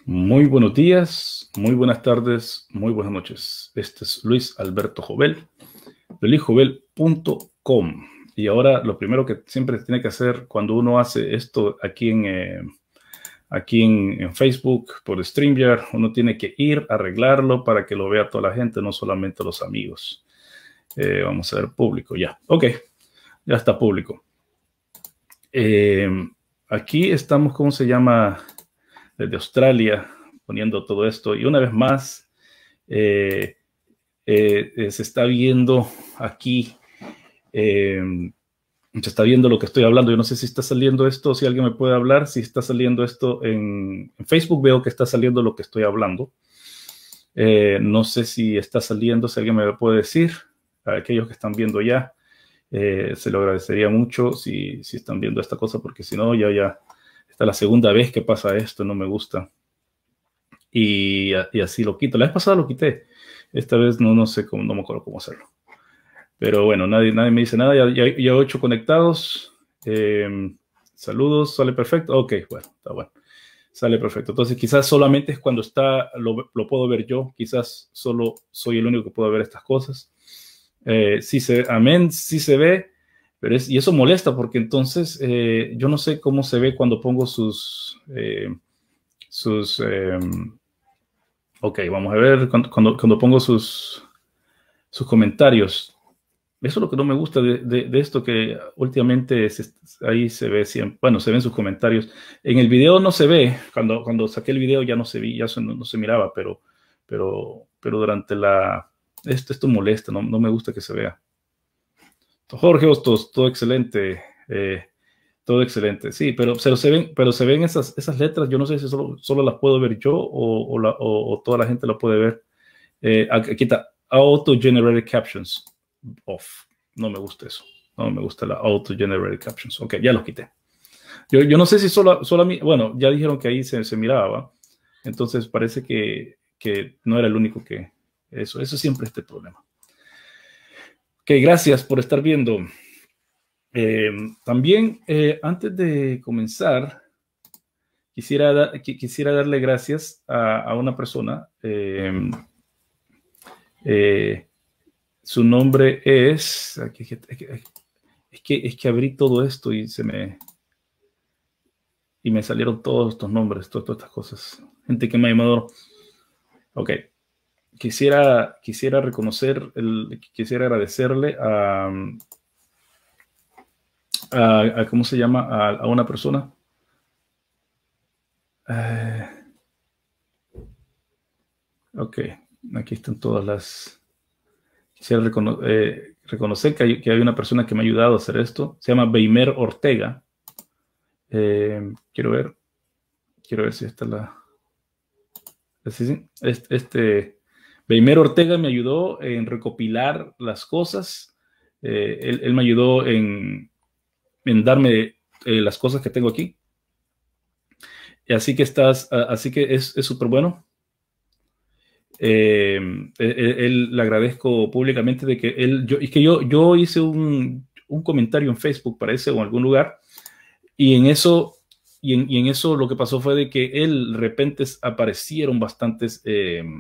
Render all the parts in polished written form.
Muy buenos días, muy buenas tardes, muy buenas noches. Este es Luis Alberto Jovel, de luisjovel.com. Y ahora lo primero que siempre tiene que hacer cuando uno hace esto aquí en Facebook por StreamYard, uno tiene que ir a arreglarlo para que lo vea toda la gente, no solamente los amigos. Vamos a ver público, ya. Ok, ya está público. Aquí estamos, ¿cómo se llama? Desde Australia, poniendo todo esto. Y una vez más, se está viendo aquí, se está viendo lo que estoy hablando. Yo no sé si está saliendo esto, si alguien me puede hablar, si está saliendo esto en Facebook, veo que está saliendo lo que estoy hablando. No sé si está saliendo, si alguien me lo puede decir. A aquellos que están viendo ya, se lo agradecería mucho si están viendo esta cosa, porque si no, ya esta es la segunda vez que pasa esto, no me gusta. Y así lo quito. La vez pasada lo quité. Esta vez no sé cómo, no me acuerdo cómo hacerlo. Pero bueno, nadie me dice nada. Ya 8 conectados. Saludos, sale perfecto. Ok, bueno, está bueno. Sale perfecto. Entonces quizás solamente es cuando está, lo puedo ver yo. Quizás solo soy el único que puedo ver estas cosas. Amén, sí se ve. Pero y eso molesta porque entonces yo no sé cómo se ve cuando pongo ok, vamos a ver cuando pongo sus comentarios. Eso es lo que no me gusta de esto, que últimamente ahí se ve siempre, bueno, se ven sus comentarios. En el video no se ve, cuando saqué el video ya no se vi, ya no se miraba, pero durante esto molesta, no me gusta que se vea. Jorge Hostos, todo excelente. Todo excelente, sí, pero se ven esas letras. Yo no sé si solo las puedo ver yo o toda la gente la puede ver. Aquí está, Auto-Generated Captions off. No me gusta eso. No me gusta la Auto-Generated Captions. Ok, ya los quité. Yo no sé si solo a mí, bueno, ya dijeron que ahí se miraba, entonces parece que no era el único que eso siempre es este problema. Ok, gracias por estar viendo. También, antes de comenzar, quisiera darle gracias a una persona. Su nombre es... Es que abrí todo esto y me salieron todos estos nombres, todas estas cosas. Gente que me ha llamado. Ok. Quisiera agradecerle a ¿cómo se llama? A una persona. Ok, aquí están todas las... Quisiera reconocer que hay una persona que me ha ayudado a hacer esto. Se llama Beimer Ortega. Quiero ver si esta la... Sí. Beimer Ortega me ayudó en recopilar las cosas. Él me ayudó en darme las cosas que tengo aquí. Así que es súper bueno. Él le agradezco públicamente de que yo hice un comentario en Facebook, parece, o en algún lugar, y en eso lo que pasó fue de que de repente aparecieron bastantes, él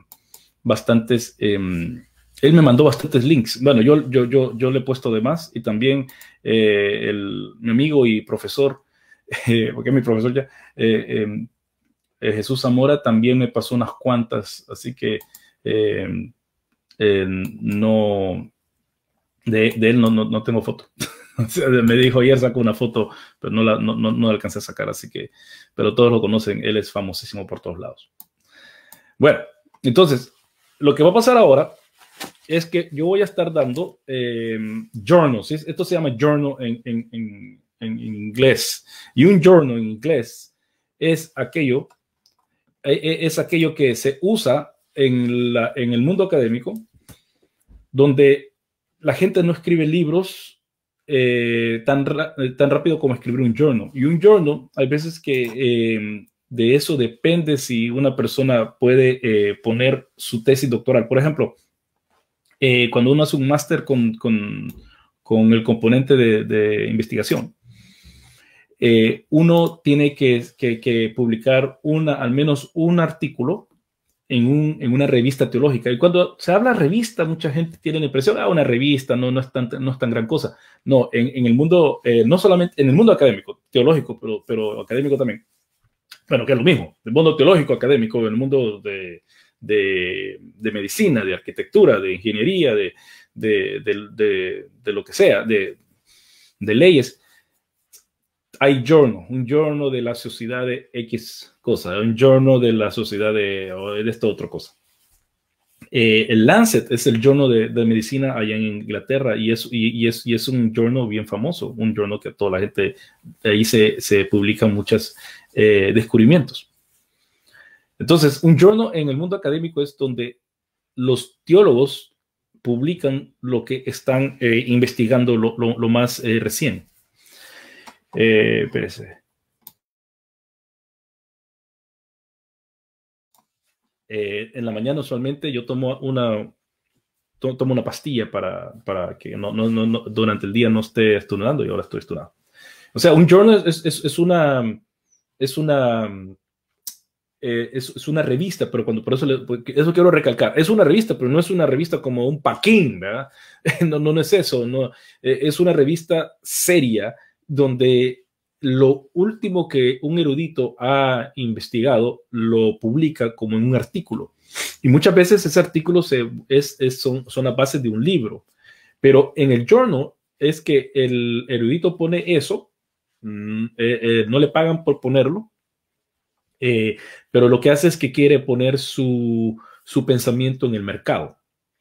me mandó bastantes links. Bueno, yo le he puesto de más, y también mi amigo y profesor, porque es mi profesor ya, Jesús Zamora también me pasó unas cuantas, así que no, de él no tengo foto. Me dijo ayer sacó una foto, pero no la alcancé a sacar, así que, pero todos lo conocen, él es famosísimo por todos lados. Bueno, entonces, lo que va a pasar ahora es que yo voy a estar dando journals. Esto se llama journal en inglés, y un journal en inglés es aquello que se usa en el mundo académico, donde la gente no escribe libros tan rápido como escribir un journal. Y un journal, hay veces que de eso depende si una persona puede poner su tesis doctoral. Por ejemplo, cuando uno hace un máster con el componente de investigación, uno tiene que publicar al menos un artículo en una revista teológica. Y cuando se habla revista, mucha gente tiene la impresión, una revista no es tan gran cosa. No, en el mundo, no solamente en el mundo académico, teológico, pero académico también. Bueno, que es lo mismo, el mundo teológico, académico, en el mundo de medicina, de arquitectura, de ingeniería, de lo que sea, de leyes. Hay un journal de la sociedad de X cosa, un journal de la sociedad de esta otra cosa. El Lancet es el journal de medicina allá en Inglaterra y es un journal bien famoso, un journal que toda la gente, ahí se publican muchos descubrimientos. Entonces, un journal en el mundo académico es donde los teólogos publican lo que están investigando lo más recién. Espérese. En la mañana usualmente yo tomo una pastilla para que no, durante el día no esté estornudando, y ahora estoy estornudando. O sea, un journal es una revista, pero por eso quiero recalcar, es una revista, pero no es una revista como un paquín, ¿verdad? No es eso, no, es una revista seria donde lo último que un erudito ha investigado lo publica como en un artículo. Y muchas veces ese artículo son a base de un libro. Pero en el journal es que el erudito pone eso, no le pagan por ponerlo, pero lo que hace es que quiere poner su pensamiento en el mercado.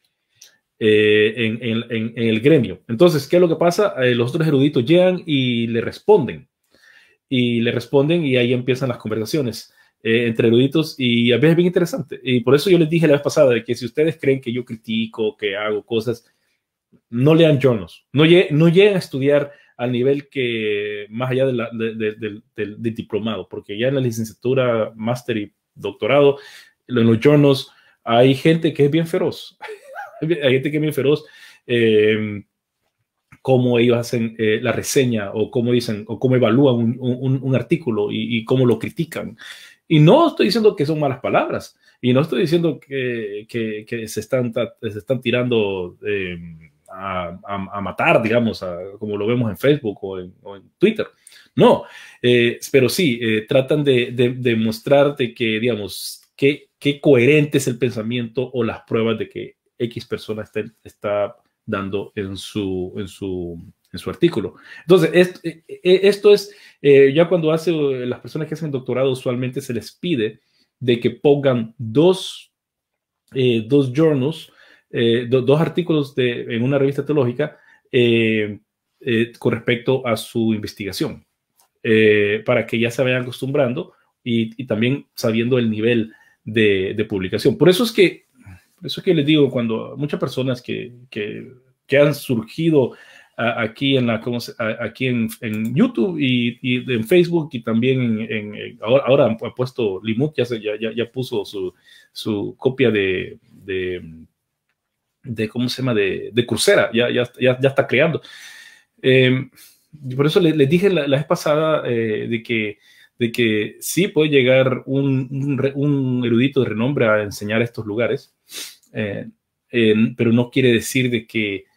En el gremio. Entonces, ¿qué es lo que pasa? Los otros eruditos llegan y le responden. Y ahí empiezan las conversaciones entre eruditos, y a veces es bien interesante. Y por eso yo les dije la vez pasada de que si ustedes creen que yo critico, que hago cosas, no lean journals, no lleguen a estudiar al nivel que más allá del diplomado, porque ya en la licenciatura, máster y doctorado, en los journals hay gente que es bien feroz. Hay gente que es bien feroz. Cómo ellos hacen la reseña, o cómo dicen, o cómo evalúan un artículo y cómo lo critican. Y no estoy diciendo que son malas palabras, y no estoy diciendo que se están tirando a matar, digamos, como lo vemos en Facebook o en Twitter. No, pero sí, tratan de mostrarte que, digamos, qué coherente es el pensamiento o las pruebas de que X persona está dando en su artículo. Entonces, esto es, ya cuando las personas que hacen doctorado, usualmente se les pide de que pongan dos journals, dos artículos en una revista teológica con respecto a su investigación, para que ya se vayan acostumbrando y también sabiendo el nivel de publicación. Por eso es que les digo, cuando muchas personas que han surgido aquí en YouTube y en Facebook, y también ahora han puesto Limuk, ya puso su copia de ¿cómo se llama? De Coursera, ya está creando. Por eso les dije la vez pasada de que sí puede llegar un erudito de renombre a enseñar estos lugares, pero no quiere decir de que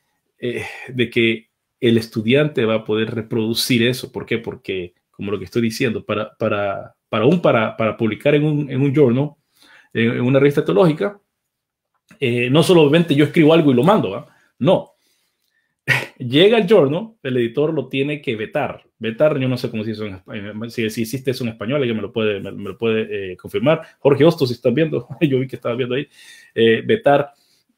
el estudiante va a poder reproducir eso. ¿Por qué? Porque, como lo que estoy diciendo, para publicar en un journal, en una revista teológica, no solamente yo escribo algo y lo mando, ¿eh? No. Llega el journal, el editor lo tiene que vetar. Vetar, yo no sé cómo se dice en español, si existe eso en español, alguien me lo puede confirmar. Jorge Hostos, si estás viendo, yo vi que estabas viendo ahí. Vetar,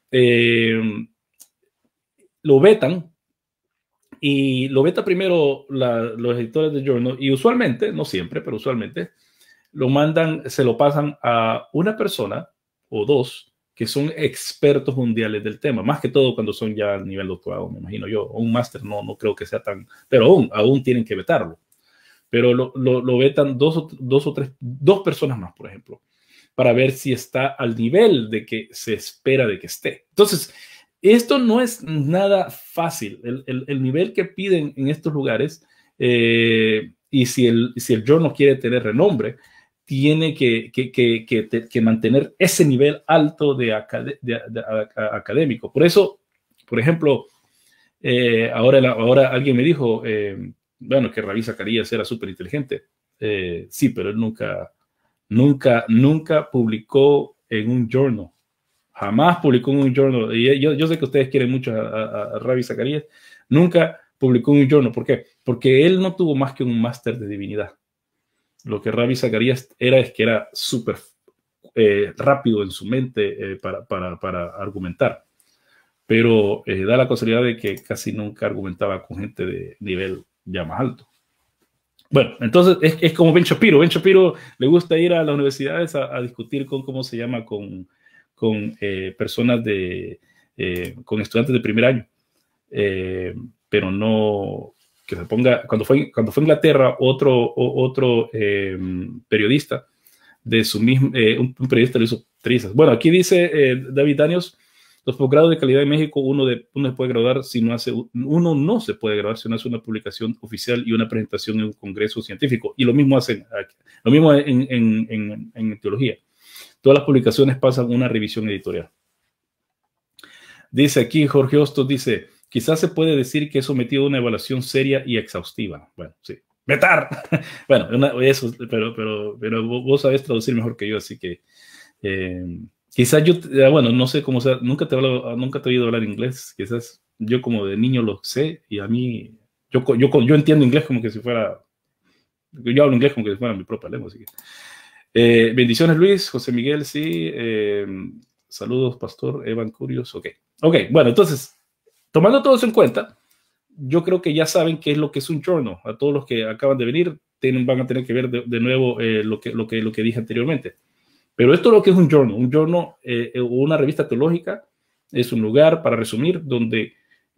lo vetan, y lo veta primero los editores de journal, y usualmente, no siempre, pero usualmente, se lo pasan a una persona o dos que son expertos mundiales del tema, más que todo cuando son ya a nivel doctorado, me imagino yo, o un máster, no creo que sea tan, pero aún tienen que vetarlo, pero lo vetan dos personas más, por ejemplo, para ver si está al nivel de que se espera de que esté. Entonces, esto no es nada fácil. El nivel que piden en estos lugares y si el journal quiere tener renombre, tiene que mantener ese nivel alto de académico. Por eso, por ejemplo, ahora alguien me dijo, bueno, que Ravi Zacharias era súper inteligente. Sí, pero él nunca publicó en un journal. Jamás publicó en un journal. Y yo sé que ustedes quieren mucho a Ravi Zacharias. Nunca publicó en un journal. ¿Por qué? Porque él no tuvo más que un máster de divinidad. Lo que Ravi Zacharias es que era súper rápido en su mente para argumentar. Pero da la casualidad de que casi nunca argumentaba con gente de nivel ya más alto. Bueno, entonces es como Ben Shapiro. Ben Shapiro le gusta ir a las universidades a discutir con, ¿cómo se llama?, con personas con estudiantes de primer año. Pero no que se ponga, cuando fue a Inglaterra, otro periodista de su mismo, un periodista le hizo trizas. Bueno, aquí dice David Daniels, los posgrados de calidad en México, uno se puede graduar si no hace, uno no se puede graduar si no hace una publicación oficial y una presentación en un congreso científico. Y lo mismo hacen aquí, lo mismo en teología. Todas las publicaciones pasan una revisión editorial. Dice aquí Jorge Hostos, dice, quizás se puede decir que es sometido a una evaluación seria y exhaustiva. Bueno, sí. ¡Vetar! Bueno, eso, pero vos sabés traducir mejor que yo, así que quizás yo, bueno, no sé cómo sea, nunca te he oído hablar inglés, quizás yo como de niño lo sé y a mí, yo entiendo inglés como que si fuera, yo hablo inglés como que si fuera mi propia lengua, así que. Bendiciones Luis, José Miguel, sí, saludos Pastor, Evan Curios, ok, bueno, entonces, tomando todo eso en cuenta, yo creo que ya saben qué es lo que es un journal. A todos los que acaban de venir van a tener que ver de nuevo lo que dije anteriormente. Pero esto es lo que es un journal. Un journal o una revista teológica es un lugar, para resumir, donde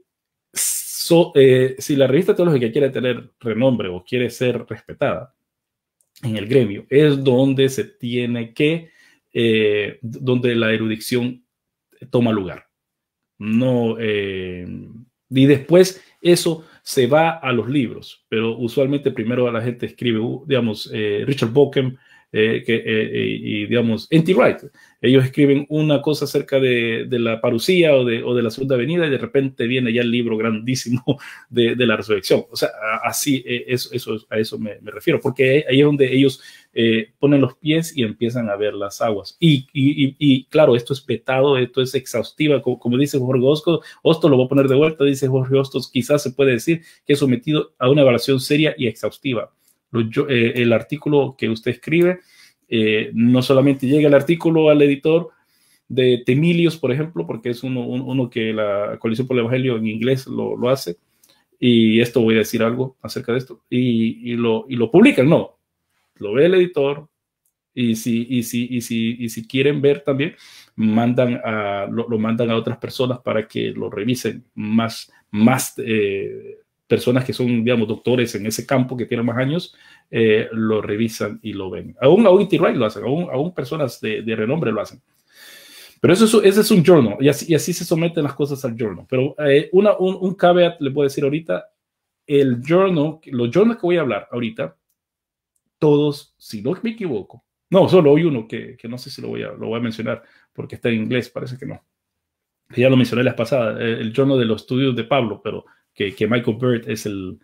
si la revista teológica quiere tener renombre o quiere ser respetada en el gremio, es donde se tiene donde la erudición toma lugar. No, y después eso se va a los libros, pero usualmente primero la gente escribe, digamos, Richard Bauckham y digamos, N.T. Wright. Ellos escriben una cosa acerca de la parucía o de la segunda venida y de repente viene ya el libro grandísimo de la resurrección. O sea, así, a eso me refiero, porque ahí es donde ellos ponen los pies y empiezan a ver las aguas. Y claro, esto es vetado, esto es exhaustiva, como dice Jorge Hostos, lo voy a poner de vuelta, dice Jorge Hostos, quizás se puede decir que es sometido a una evaluación seria y exhaustiva. El artículo que usted escribe, no solamente llega el artículo al editor de Temilios, por ejemplo, porque es uno que la Coalición por el Evangelio en inglés lo hace, y esto voy a decir algo acerca de esto, y lo publican, no, lo ve el editor, y si quieren ver también, lo mandan a otras personas para que lo revisen, más personas que son, digamos, doctores en ese campo, que tienen más años, lo revisan y lo ven. Aún N.T. Wright lo hacen, aún personas de renombre lo hacen. Pero ese es un journal, y así se someten las cosas al journal. Pero un caveat le puedo decir ahorita, los journals que voy a hablar ahorita, todos, si no me equivoco, no, solo hay uno que no sé si lo voy a mencionar, porque está en inglés, parece que no. Ya lo mencioné la pasada, el journal de los estudios de Pablo, pero que Michael Bird es uno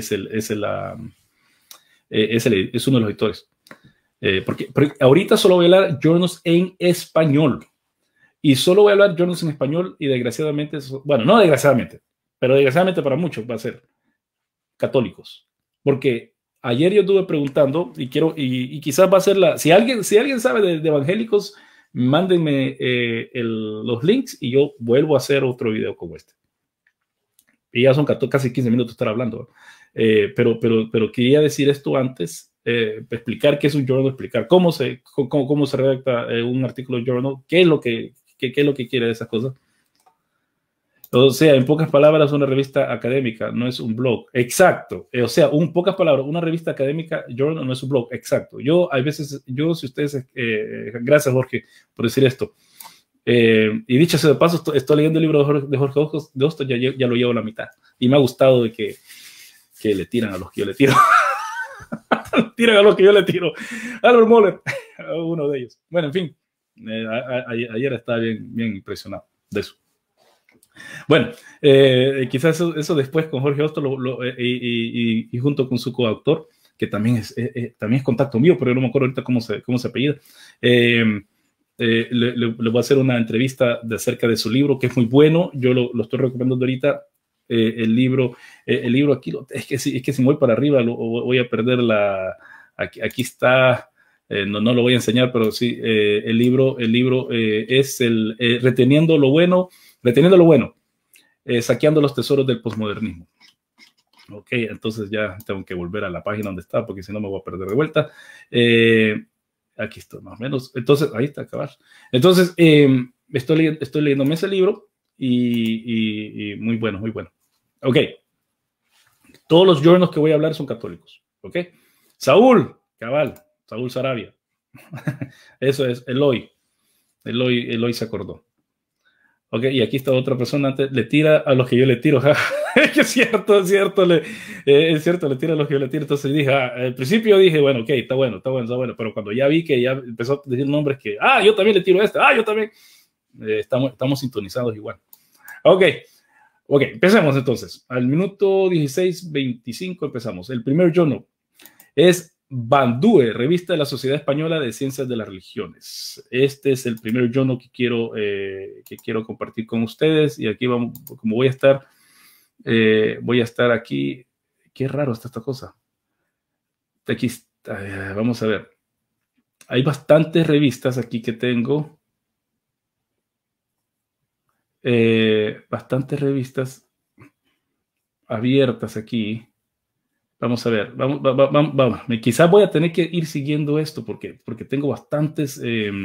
de los editores. Porque ahorita solo voy a hablar journals en español. Y solo voy a hablar journals en español y desgraciadamente, bueno, no desgraciadamente, pero desgraciadamente para muchos va a ser católicos. Porque ayer yo estuve preguntando y quizás va a ser si alguien sabe de evangélicos, mándenme los links y yo vuelvo a hacer otro video como este. Y ya son casi 15 minutos de estar hablando. Pero quería decir esto antes, explicar qué es un journal, explicar cómo se redacta un artículo de journal, qué es lo que quiere de esas cosas. O sea, en pocas palabras, una revista académica no es un blog. Exacto. O sea, en pocas palabras, una revista académica, journal, no es un blog. Exacto. Si ustedes, gracias Jorge por decir esto. Y dicho sea de paso, estoy leyendo el libro de Jorge Hostos, ya lo llevo a la mitad. Y me ha gustado de que le tiran a los que yo le tiro. Tiran a lo que yo le tiro. Albert Moller, uno de ellos. Bueno, en fin, ayer estaba bien impresionado de eso. Bueno, quizás eso después con Jorge Hosto y junto con su coautor, que también es contacto mío, pero yo no me acuerdo ahorita cómo se apellida. Le voy a hacer una entrevista acerca de su libro, que es muy bueno. Yo lo estoy recomendando ahorita. El libro aquí, es que si me voy para arriba voy a perder aquí está, no lo voy a enseñar, pero sí, el libro es reteniendo lo bueno, saqueando los tesoros del posmodernismo. Ok, entonces ya tengo que volver a la página donde está, porque si no me voy a perder de vuelta. Aquí está, más o menos. Entonces, ahí está, acabar. Entonces, estoy leyéndome ese libro y muy bueno, muy bueno. Ok. Todos los journals que voy a hablar son católicos. Ok. Saúl Sarabia. Eso es, Eloy se acordó. Ok, y aquí está otra persona, antes le tira a los que yo le tiro. Es que es cierto, le tira a los que yo le tiro. Entonces dije, al principio dije, bueno, ok, está bueno, pero cuando ya vi que ya empezó a decir nombres que, yo también le tiro a este, yo también, estamos sintonizados igual. Ok, empecemos entonces. Al minuto 16:25 empezamos. El primer journal es Bandúe, Revista de la Sociedad Española de Ciencias de las Religiones. Este es el primer journal que quiero compartir con ustedes. Y aquí vamos, como voy a estar aquí. Qué raro está esta cosa. Aquí vamos a ver. Hay bastantes revistas aquí que tengo. Bastantes revistas abiertas aquí. Vamos a ver, vamos. Quizás voy a tener que ir siguiendo esto porque tengo bastantes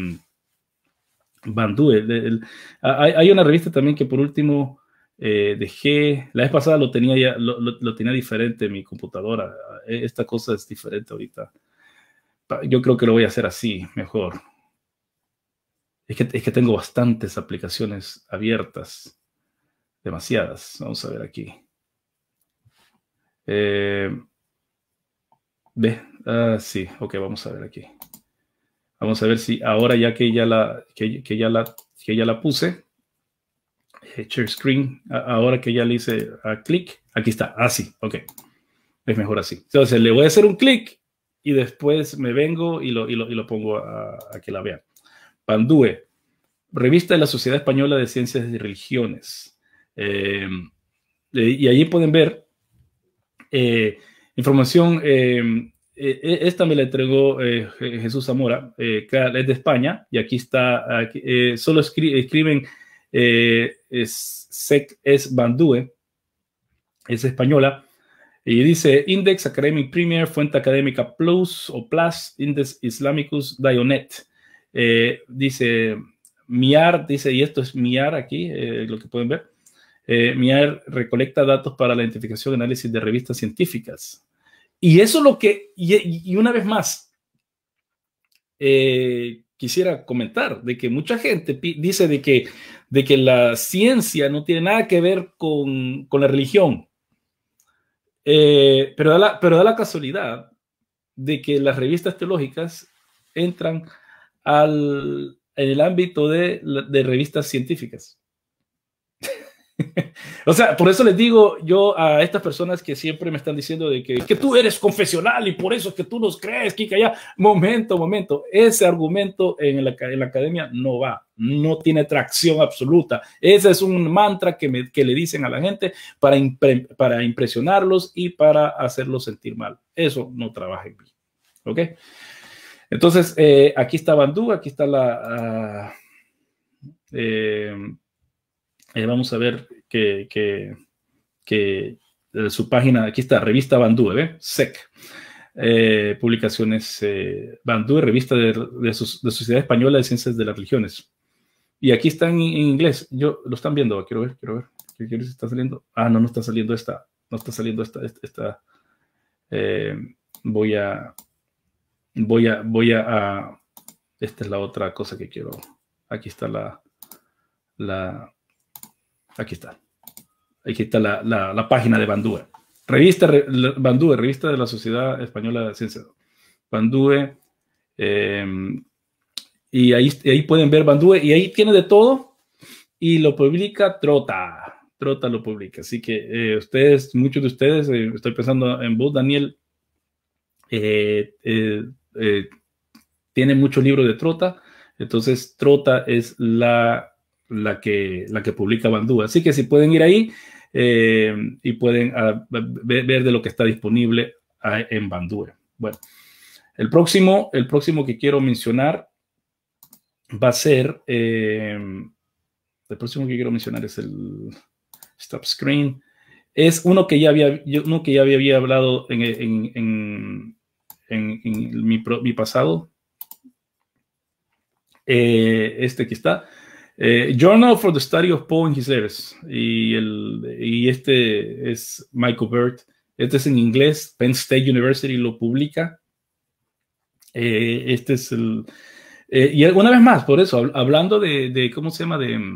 Bandúe. Hay una revista también que por último dejé. La vez pasada lo tenía diferente en mi computadora. Esta cosa es diferente ahorita. Yo creo que lo voy a hacer así, mejor. Es que tengo bastantes aplicaciones abiertas. Demasiadas. Vamos a ver aquí. Sí, ok, vamos a ver aquí. Vamos a ver si ahora ya que ya la puse, share screen, ahora que ya le hice a clic, aquí está, así, ok, es mejor así. Entonces le voy a hacer un clic y después me vengo y lo pongo a que la vean. Bandúe, Revista de la Sociedad Española de Ciencias y Religiones. Y allí pueden ver información. Esta me la entregó Jesús Zamora, es de España, y aquí está, solo escriben es Bandúe, es española, y dice Index Academic Premier, Fuente Académica Plus o Plus, Index Islamicus Dionet. Dice MIAR, y esto es MIAR aquí, lo que pueden ver. MIAR recolecta datos para la identificación y análisis de revistas científicas. Y eso es lo que, y una vez más, quisiera comentar, de que mucha gente dice de que la ciencia no tiene nada que ver con la religión. Pero da la casualidad de que las revistas teológicas entran en el ámbito de revistas científicas. O sea, por eso les digo yo a estas personas que siempre me están diciendo de que tú eres confesional y por eso es que tú nos crees, Kika, ya. Momento. Ese argumento en la academia no va, no tiene tracción absoluta. Ese es un mantra que le dicen a la gente para impresionarlos y para hacerlos sentir mal. Eso no trabaja en mí. ¿Ok? Entonces, aquí está Bandú, aquí está vamos a ver que su página, aquí está, revista Bandú, SEC, publicaciones Bandú, revista de Sociedad Española de Ciencias de las Religiones. Y aquí está en inglés, lo están viendo, quiero ver, quiero ver si está saliendo. No está saliendo esta, voy a, esta es la otra cosa que quiero, aquí está aquí está la página de Bandúe. Bandúe, Revista de la Sociedad Española de Ciencias. Bandúe. Y ahí pueden ver Bandúe, y ahí tiene de todo, y lo publica Trota. Trota lo publica. Así que muchos de ustedes, estoy pensando en vos, Daniel, tiene muchos libros de Trota. Entonces Trota es la que publica Bandúa. Así que si pueden ir ahí y pueden ver de lo que está disponible en Bandúa. Bueno, el próximo que quiero mencionar va a ser, el próximo que quiero mencionar es el Stop Screen. Es uno que ya había hablado en mi pasado. Este que está. Journal for the Study of Poe and His Heirs. Y este es Michael Bird. Este es en inglés. Penn State University lo publica. Este es el... y una vez más, por eso, hablando de ¿cómo se llama?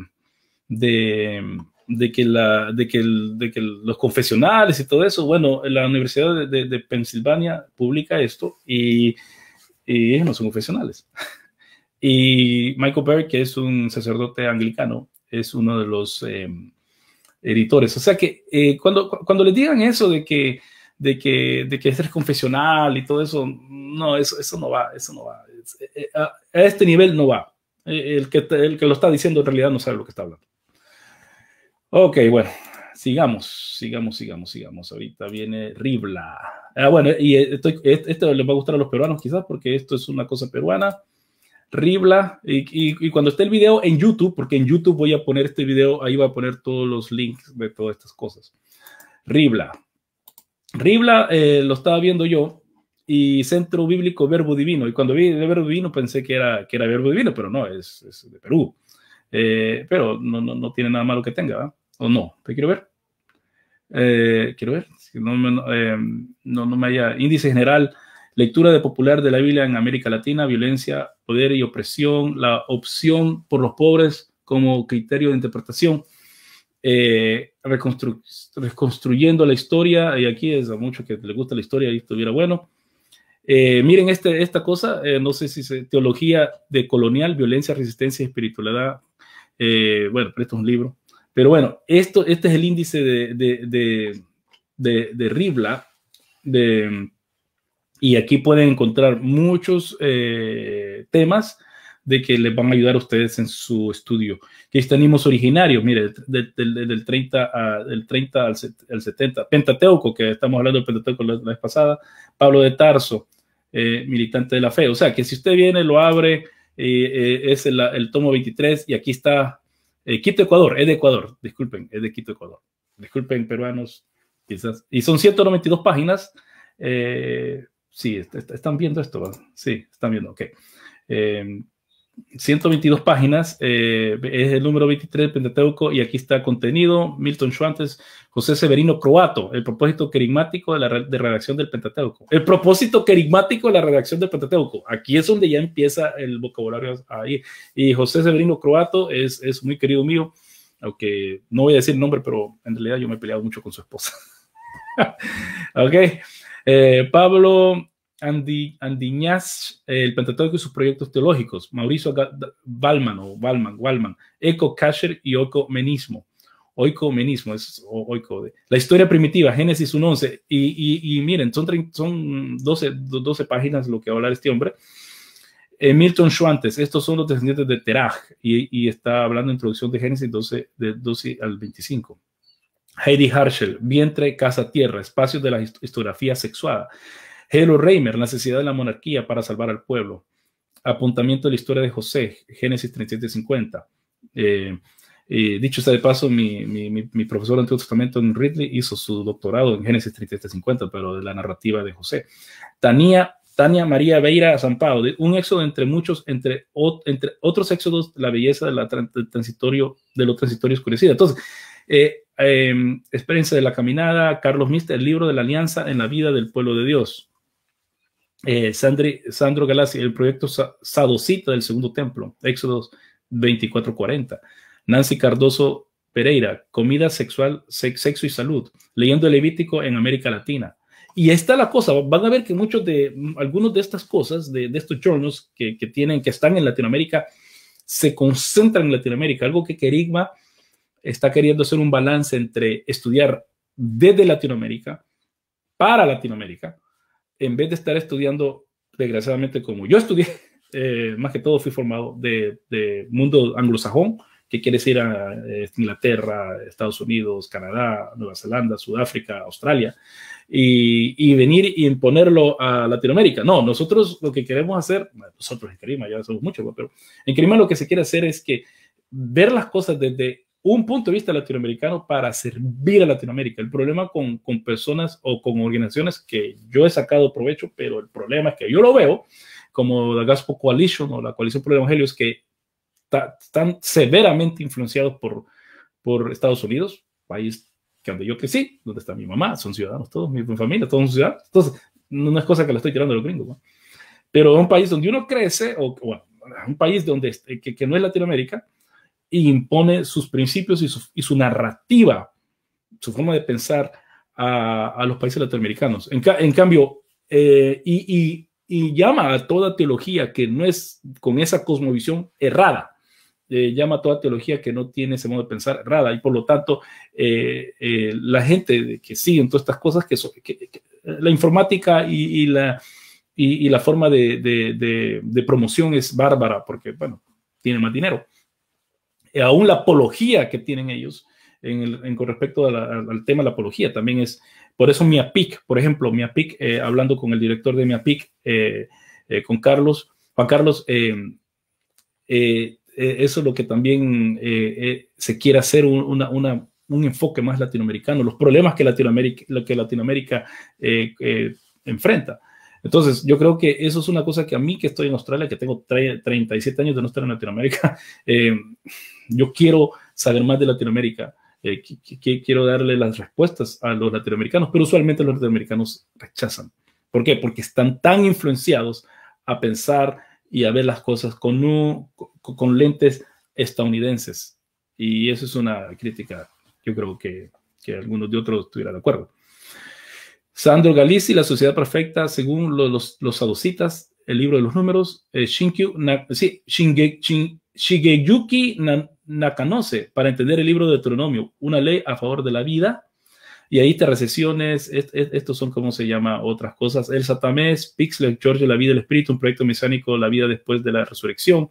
De que los confesionales y todo eso. Bueno, la Universidad de Pensilvania publica esto y ellos no son confesionales. Y Michael Bird, que es un sacerdote anglicano, es uno de los editores. O sea que cuando les digan eso de que es confesional y todo eso, no, eso no va, a este nivel no va. El que lo está diciendo en realidad no sabe lo que está hablando. Ok, bueno, sigamos. Ahorita viene Ribla. Bueno, y esto les va a gustar a los peruanos quizás, porque esto es una cosa peruana. Ribla, y cuando esté el video en YouTube, porque en YouTube voy a poner este video, ahí va a poner todos los links de todas estas cosas. Ribla lo estaba viendo yo, y Centro Bíblico Verbo Divino, y cuando vi el Verbo Divino pensé que era Verbo Divino, pero no, es de Perú. Pero no tiene nada malo que tenga, ¿verdad? ¿O no? ¿Te quiero ver? Quiero ver, si no me haya... Índice general, lectura de popular de la Biblia en América Latina, violencia, poder y opresión, la opción por los pobres como criterio de interpretación, reconstruyendo la historia, y aquí es a muchos que les gusta la historia y estuviera bueno. Miren esta cosa, no sé si es teología de colonial, violencia, resistencia y espiritualidad. Bueno, pero esto es un libro. Pero bueno, este es el índice de Ribla, y aquí pueden encontrar muchos temas de que les van a ayudar a ustedes en su estudio. Cristianismos originarios, mire, del 30 al 70. Pentateuco, que estamos hablando del Pentateuco la vez pasada. Pablo de Tarso, militante de la fe. O sea, que si usted viene, lo abre, es el tomo 23, y aquí está Quito, Ecuador. Es de Ecuador, disculpen, es de Quito, Ecuador. Disculpen, peruanos, quizás. Y son 192 páginas. Sí, están viendo esto, ¿verdad? Sí, están viendo, ok. 122 páginas, es el número 23 del Pentateuco, y aquí está contenido. Milton Schwantes, José Severino Croato, el propósito querigmático de redacción del Pentateuco. El propósito querigmático de la redacción del Pentateuco. Aquí es donde ya empieza el vocabulario ahí. Y José Severino Croato es muy querido mío, aunque no voy a decir el nombre, pero en realidad yo me he peleado mucho con su esposa. Ok. Pablo Andiñas, el Pentateuco y sus proyectos teológicos. Mauricio Wallman, Eco-Cacher y Oikomenismo. Oikomenismo es la historia primitiva, Génesis 1:11. Y miren, son 12 páginas lo que va a hablar este hombre. Milton Schwantes, estos son los descendientes de Terah, y está hablando de introducción de Génesis 12 al 25. Heidi Harshel, vientre, casa, tierra, espacios de la historiografía sexuada. Helo Reimer, la necesidad de la monarquía para salvar al pueblo. Apuntamiento de la historia de José, Génesis 37-50. Dicho sea de paso, mi profesor de Antiguo Testamento en Ridley hizo su doctorado en Génesis 37-50, pero de la narrativa de José. Tania María Beira Zampao, de un éxodo entre muchos, entre otros éxodos, la belleza de lo transitorio oscurecido. Entonces, experiencia de la caminada, Carlos Mister, el libro de la alianza en la vida del pueblo de Dios. Sandro Galassi, el proyecto Sadocita del segundo templo, Éxodo 24:40. Nancy Cardoso Pereira, comida sexual, sexo y salud, leyendo el Levítico en América Latina. Y ahí está la cosa, van a ver que algunos de estas cosas, de estos journals que están en Latinoamérica, se concentran en Latinoamérica, algo que Kerygma está queriendo hacer un balance entre estudiar desde Latinoamérica para Latinoamérica, en vez de estar estudiando, desgraciadamente, como yo estudié, más que todo fui formado de mundo anglosajón, que quiere decir a Inglaterra, Estados Unidos, Canadá, Nueva Zelanda, Sudáfrica, Australia, y venir y imponerlo a Latinoamérica. No, nosotros lo que queremos hacer, nosotros en Kerygma ya somos muchos, pero en Kerygma lo que se quiere hacer es que ver las cosas desde un punto de vista latinoamericano para servir a Latinoamérica. El problema con personas o con organizaciones que yo he sacado provecho, pero el problema es que yo lo veo como la Gospel Coalition o la Coalición por el Evangelio, es que están severamente influenciados por Estados Unidos, país que donde yo crecí, donde está mi mamá, son ciudadanos todos, mi familia, todos son ciudadanos. Entonces, no es cosa que la estoy tirando a los gringos, ¿no? Pero un país donde uno crece, o bueno, un país donde, que no es Latinoamérica, y impone sus principios y su narrativa, su forma de pensar a los países latinoamericanos. En cambio, y llama a toda teología que no es con esa cosmovisión errada, llama a toda teología que no tiene ese modo de pensar errada, y por lo tanto, la gente que sigue todas estas cosas, que la informática y la forma de promoción es bárbara, porque, bueno, tiene más dinero. Aún la apología que tienen ellos con respecto al tema de la apología también es, por eso MIAPIC, por ejemplo, MIAPIC, hablando con el director de MIAPIC, con Juan Carlos, eso es lo que también se quiere hacer, un enfoque más latinoamericano, los problemas que Latinoamérica enfrenta. Entonces, yo creo que eso es una cosa que a mí, que estoy en Australia, que tengo 37 años de no estar en Latinoamérica, yo quiero saber más de Latinoamérica, quiero darle las respuestas a los latinoamericanos, pero usualmente los latinoamericanos rechazan. ¿Por qué? Porque están tan influenciados a pensar y a ver las cosas con lentes estadounidenses. Y eso es una crítica, yo creo que algunos de otros estuvieran de acuerdo. Sandro Galizzi, La Sociedad Perfecta, según los saducitas, el libro de los números, Shigeyuki Nakanose, para entender el libro de Deuteronomio, una ley a favor de la vida, y ahí te recesiones, estos son, ¿cómo se llama? Otras cosas, Elsa Tamés, Pixley, George, La vida del espíritu, un proyecto mesiánico, la vida después de la resurrección.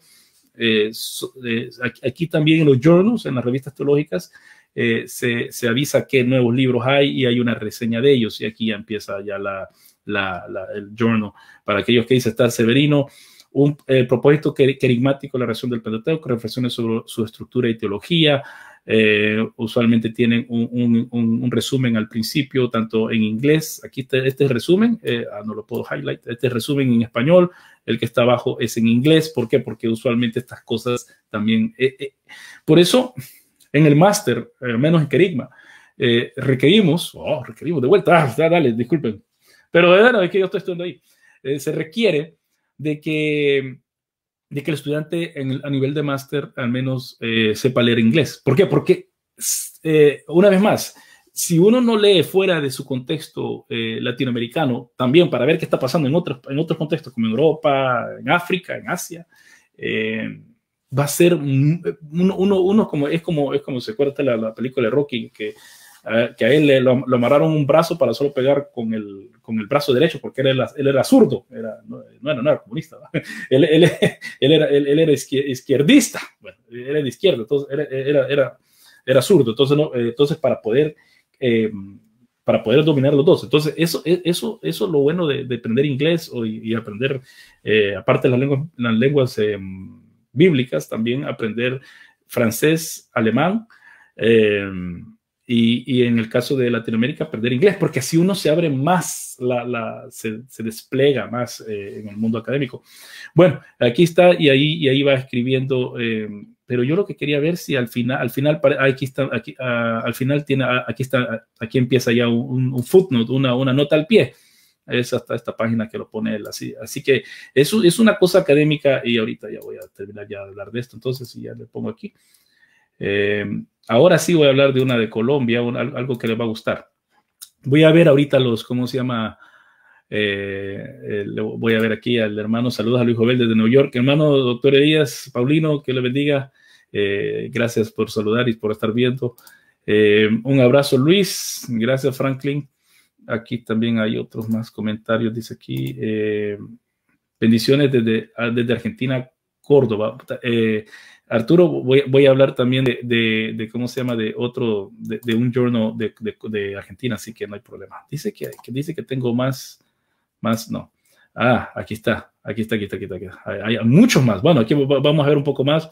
Aquí también en los journals, en las revistas teológicas, se avisa qué nuevos libros hay y hay una reseña de ellos, y aquí ya empieza ya el journal para aquellos que dice estar Severino, un propósito querigmático, la reacción del Pentateuco, reflexiones sobre su estructura y teología. Usualmente tienen un resumen al principio, tanto en inglés, aquí este resumen, no lo puedo highlight, este resumen en español, el que está abajo es en inglés. ¿Por qué? Porque usualmente estas cosas también, por eso en el máster, menos en Kerygma, requerimos de vuelta, dale, disculpen, pero bueno, es que yo estoy estudiando ahí, se requiere de que el estudiante a nivel de máster al menos sepa leer inglés. ¿Por qué? Porque, una vez más, si uno no lee fuera de su contexto latinoamericano, también para ver qué está pasando en otros contextos, como en Europa, en África, en Asia, va a ser uno como se acuerda la película de Rocky, que a él lo amarraron un brazo para solo pegar con el brazo derecho, porque él era zurdo, no era comunista, él era izquierdista, bueno, era de izquierda, entonces era zurdo, entonces para poder dominar los dos. Entonces eso es lo bueno de aprender inglés y aprender, aparte de las lenguas bíblicas, también aprender francés, alemán, y en el caso de Latinoamérica, aprender inglés, porque así uno se abre más, se despliega más en el mundo académico. Bueno, aquí está, y ahí va escribiendo, pero yo lo que quería ver si al final aquí empieza ya un footnote, una nota al pie. Es hasta esta página que lo pone él así. Así que eso es una cosa académica, y ahorita ya voy a terminar ya de hablar de esto, entonces ya le pongo aquí. Ahora sí voy a hablar de una de Colombia, algo que les va a gustar. Voy a ver ahorita ¿cómo se llama? Voy a ver aquí al hermano, saludos a Luis Jovel desde Nueva York. Hermano doctor Elías Paulino, que le bendiga. Gracias por saludar y por estar viendo. Un abrazo, Luis. Gracias, Franklin. Aquí también hay otros más comentarios. Dice aquí, bendiciones desde Argentina, Córdoba. Arturo, voy a hablar también de ¿cómo se llama? De un journal de Argentina, así que no hay problema. Dice que tengo más, no. Aquí está. Hay muchos más. Bueno, aquí vamos a ver un poco más.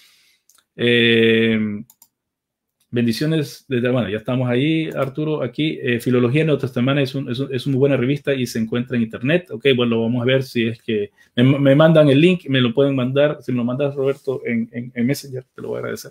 Bendiciones desde, bueno, ya estamos ahí, Arturo, aquí, Filología Neotestamana es una buena revista y se encuentra en internet. Ok, bueno, vamos a ver si es que me mandan el link, me lo pueden mandar, si me lo mandas, Roberto, en Messenger, te lo voy a agradecer.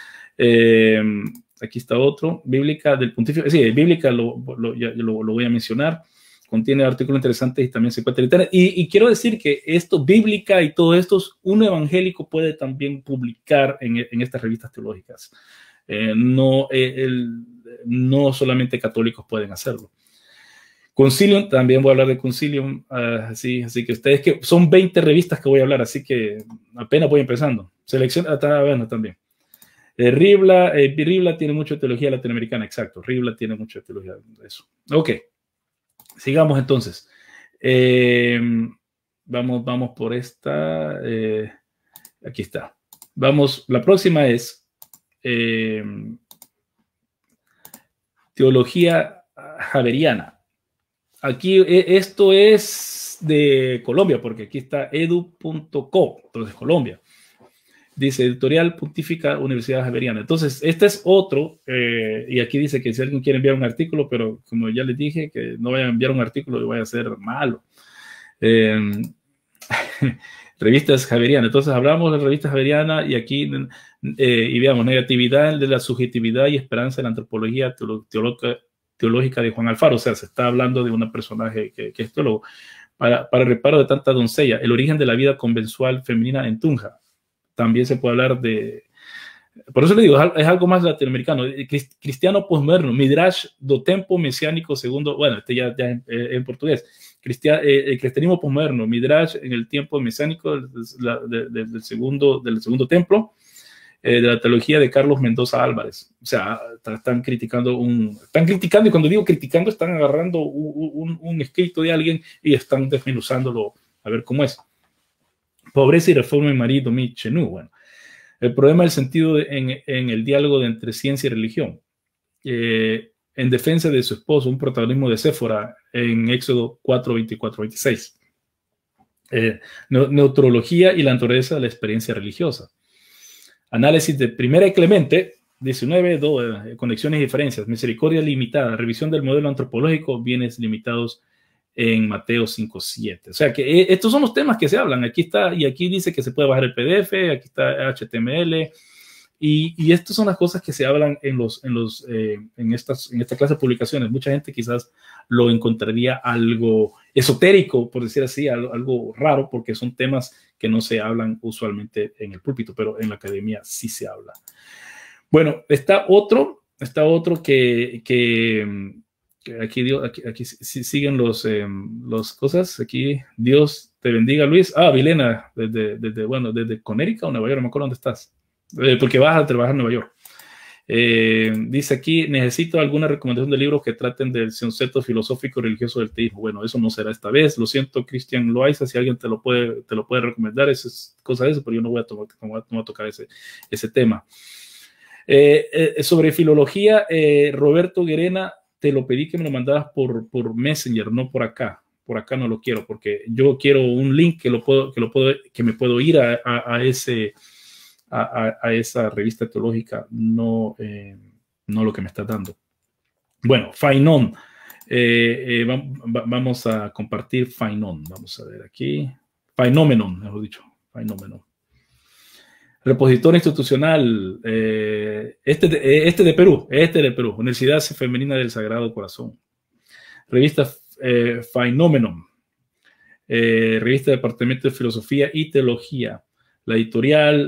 Aquí está otro, Bíblica del Pontífice, sí, Bíblica lo voy a mencionar, contiene artículos interesantes y también se encuentra en internet. Y quiero decir que esto, Bíblica y todo esto, un evangélico puede también publicar en estas revistas teológicas. No solamente católicos pueden hacerlo. Concilium, también voy a hablar de Concilium, así que ustedes, que son 20 revistas que voy a hablar, así que apenas voy empezando. Selección, bueno, también. Ribla tiene mucho de teología latinoamericana, exacto. Ribla tiene mucho de teología de eso. Ok, sigamos entonces. Vamos por esta. Aquí está. Vamos, la próxima es teología javeriana. Aquí esto es de Colombia, porque aquí está edu.co, entonces Colombia. Dice Editorial Pontífica Universidad Javeriana. Entonces, este es otro, y aquí dice que si alguien quiere enviar un artículo, pero como ya les dije, que no vaya a enviar un artículo, lo voy a hacer malo. Revistas javerianas. Entonces hablamos de revistas javerianas y aquí y veamos negatividad de la subjetividad y esperanza de la antropología teológica de Juan Alfaro. O sea, se está hablando de un personaje que es teólogo. Para reparo de tanta doncella, el origen de la vida conventual femenina en Tunja. También se puede hablar de... Por eso le digo, es algo más latinoamericano. Cristiano posmoderno, Midrash do tempo mesiánico segundo, bueno, este ya en portugués. El cristianismo posmoderno, Midrash en el tiempo mesiánico del segundo templo, de la teología de Carlos Mendoza Álvarez. O sea, están criticando, y cuando digo criticando, están agarrando un escrito de alguien y están desmenuzándolo a ver cómo es. Pobreza y reforma en Marie Dominique Chenu. Bueno, el problema del sentido en el diálogo entre ciencia y religión. En defensa de su esposo, un protagonismo de Séfora en Éxodo 4, 24, 26. Neutrología y la naturaleza de la experiencia religiosa. Análisis de Primera y Clemente, 19, conexiones y diferencias. Misericordia limitada, revisión del modelo antropológico, bienes limitados en Mateo 5:7. O sea que estos son los temas que se hablan. Aquí está, y aquí dice que se puede bajar el PDF, aquí está HTML, y estas son las cosas que se hablan en esta clase de publicaciones. Mucha gente quizás lo encontraría algo esotérico, por decir así, algo raro, porque son temas que no se hablan usualmente en el púlpito, pero en la academia sí se habla. Bueno, está otro que aquí siguen los cosas. Aquí, Dios te bendiga, Luis. Vilena, desde Connecticut o Nueva York, no me acuerdo dónde estás, porque vas a trabajar en Nueva York. Dice aquí, necesito alguna recomendación de libros que traten del concepto filosófico y religioso del teísmo. Bueno, eso no será esta vez. Lo siento, Cristian Loaiza, si alguien te lo puede recomendar, eso es cosa de eso, pero yo no voy a tocar ese tema. Sobre filología, Roberto Guerena, te lo pedí que me lo mandaras por Messenger, no por acá. Por acá no lo quiero, porque yo quiero un link que me puedo ir a esa revista teológica, no lo que me estás dando. Bueno, Fainon. Vamos a compartir Fainon. Vamos a ver aquí. Fainomenon, mejor dicho. Fainomenon. Repositorio institucional, este de Perú, Universidad Femenina del Sagrado Corazón. Revista Fainomenon, revista Departamento de Filosofía y Teología. La editorial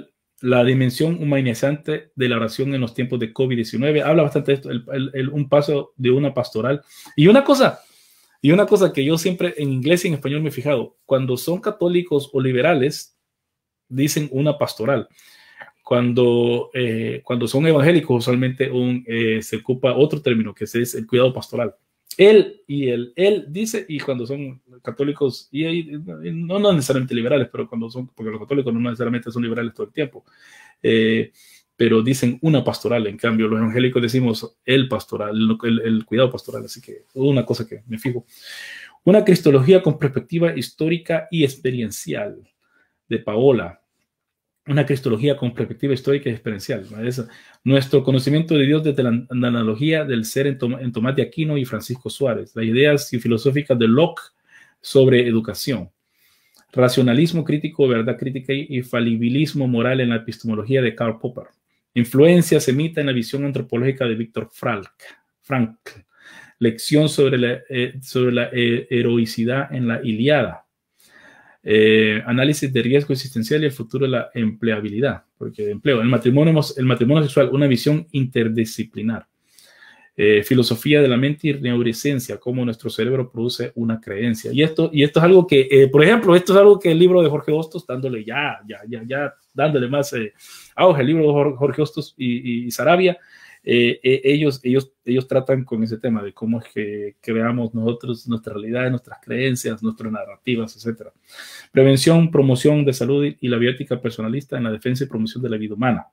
la dimensión humanizante de la oración en los tiempos de COVID-19. Habla bastante de esto, un paso de una pastoral. Y una cosa que yo siempre en inglés y en español me he fijado, cuando son católicos o liberales, dicen una pastoral. Cuando son evangélicos, usualmente se ocupa otro término, que es el cuidado pastoral. Él dice, y cuando son católicos, no necesariamente liberales, pero porque los católicos no necesariamente son liberales todo el tiempo, pero dicen una pastoral. En cambio, los evangélicos decimos el pastoral, el cuidado pastoral. Así que una cosa que me fijo. Una cristología con perspectiva histórica y experiencial, de Paola. Una cristología con perspectiva histórica y experiencial. Nuestro conocimiento de Dios desde la analogía del ser en Tomás de Aquino y Francisco Suárez. Las ideas filosóficas de Locke sobre educación. Racionalismo crítico, verdad crítica y falibilismo moral en la epistemología de Karl Popper. Influencia semita en la visión antropológica de Viktor Frankl. Lección sobre la heroicidad en la Ilíada. Análisis de riesgo existencial y el futuro de la empleabilidad, porque empleo, el matrimonio sexual, una visión interdisciplinar. Filosofía de la mente y neurociencia, cómo nuestro cerebro produce una creencia. Y esto es algo que, por ejemplo, esto es algo que el libro de Jorge Hostos, dándole dándole más auge, el libro de Jorge Hostos y Sarabia, ellos tratan con ese tema de cómo es que creamos nosotros nuestra realidad, nuestras creencias, nuestras narrativas, etc. Prevención, promoción de salud y la bioética personalista en la defensa y promoción de la vida humana.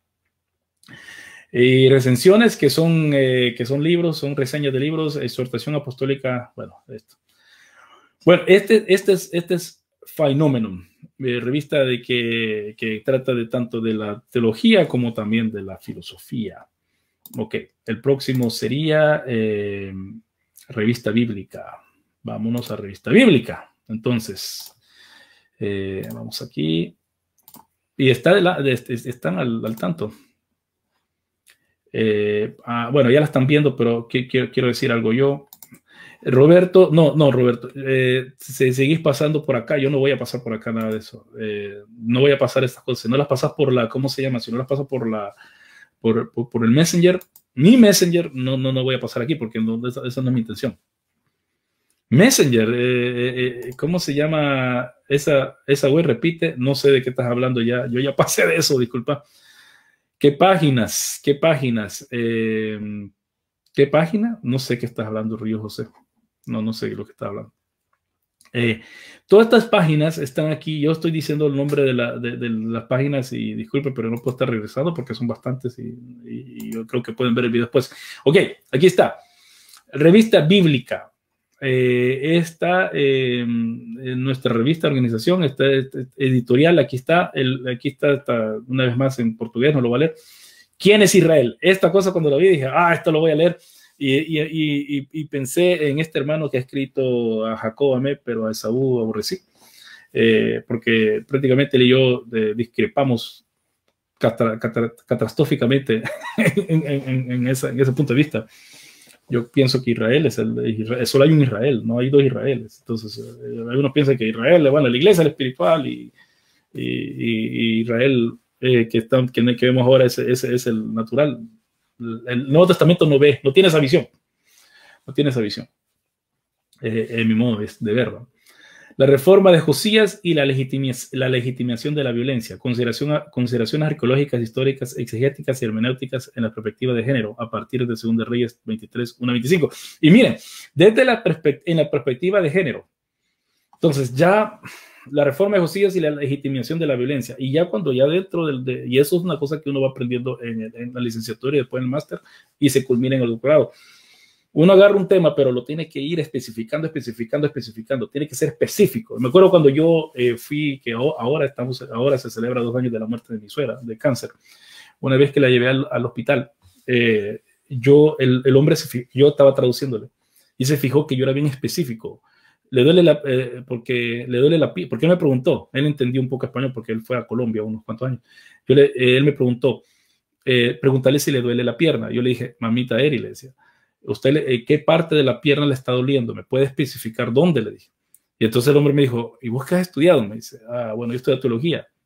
Y recensiones que son libros, son reseñas de libros, exhortación apostólica, bueno, esto. Bueno, este es Phenomenon, revista que trata de tanto de la teología como también de la filosofía. Ok, el próximo sería revista bíblica. Vámonos a revista bíblica. Entonces, vamos aquí. Y están al tanto. Bueno, ya la están viendo, pero quiero decir algo yo. Roberto, Roberto, si seguís pasando por acá, yo no voy a pasar por acá nada de eso. No voy a pasar estas cosas. No las pasas por ¿cómo se llama? Si no las pasas por el Messenger, mi Messenger, no voy a pasar aquí porque esa no es mi intención. Messenger, ¿cómo se llama esa web? Repite, no sé de qué estás hablando ya. Yo ya pasé de eso, disculpa. ¿Qué páginas? ¿Qué página? No sé qué estás hablando, Río José. No sé lo que estás hablando. Todas estas páginas están aquí. Yo estoy diciendo el nombre de las páginas y disculpe, pero no puedo estar regresando porque son bastantes y yo creo que pueden ver el video después. Ok, aquí está. Revista bíblica. Esta en nuestra revista, organización, esta editorial, aquí está una vez más en portugués, no lo voy a leer. ¿Quién es Israel? Esta cosa cuando la vi dije, esto lo voy a leer. Y pensé en este hermano que ha escrito a Jacob amé, pero a Esaú aborrecí, porque prácticamente él y yo discrepamos catastróficamente en ese punto de vista. Yo pienso que Israel solo hay un Israel, no hay dos Israeles. Entonces, algunos piensan que Israel, bueno, la iglesia es espiritual y Israel que vemos ahora es el natural. El Nuevo Testamento no tiene esa visión. No tiene esa visión. En mi modo de verlo. La reforma de Josías y la legitimación de la violencia. Consideraciones arqueológicas, históricas, exegéticas y hermenéuticas en la perspectiva de género a partir de 2 Reyes 23, 1-25. Y miren, en la perspectiva de género. Entonces ya la reforma de Josías y la legitimación de la violencia. Y ya cuando dentro y eso es una cosa que uno va aprendiendo en la licenciatura y después en el máster y se culmina en el doctorado. Uno agarra un tema, pero lo tiene que ir especificando. Tiene que ser específico. Me acuerdo cuando yo fui, que ahora se celebra 2 años de la muerte de mi suegra, de cáncer. Una vez que la llevé al hospital, el hombre yo estaba traduciéndole y se fijó que yo era bien específico. Le duele porque él me preguntó, él entendió un poco español porque él fue a Colombia unos cuantos años. Él me preguntó, pregúntale si le duele la pierna. Yo le dije, mamita Eri, le decía, ¿qué parte de la pierna le está doliendo? ¿Me puede especificar dónde? Le dije. Y entonces el hombre me dijo, ¿y vos qué has estudiado? Me dice, bueno, yo estudio teología.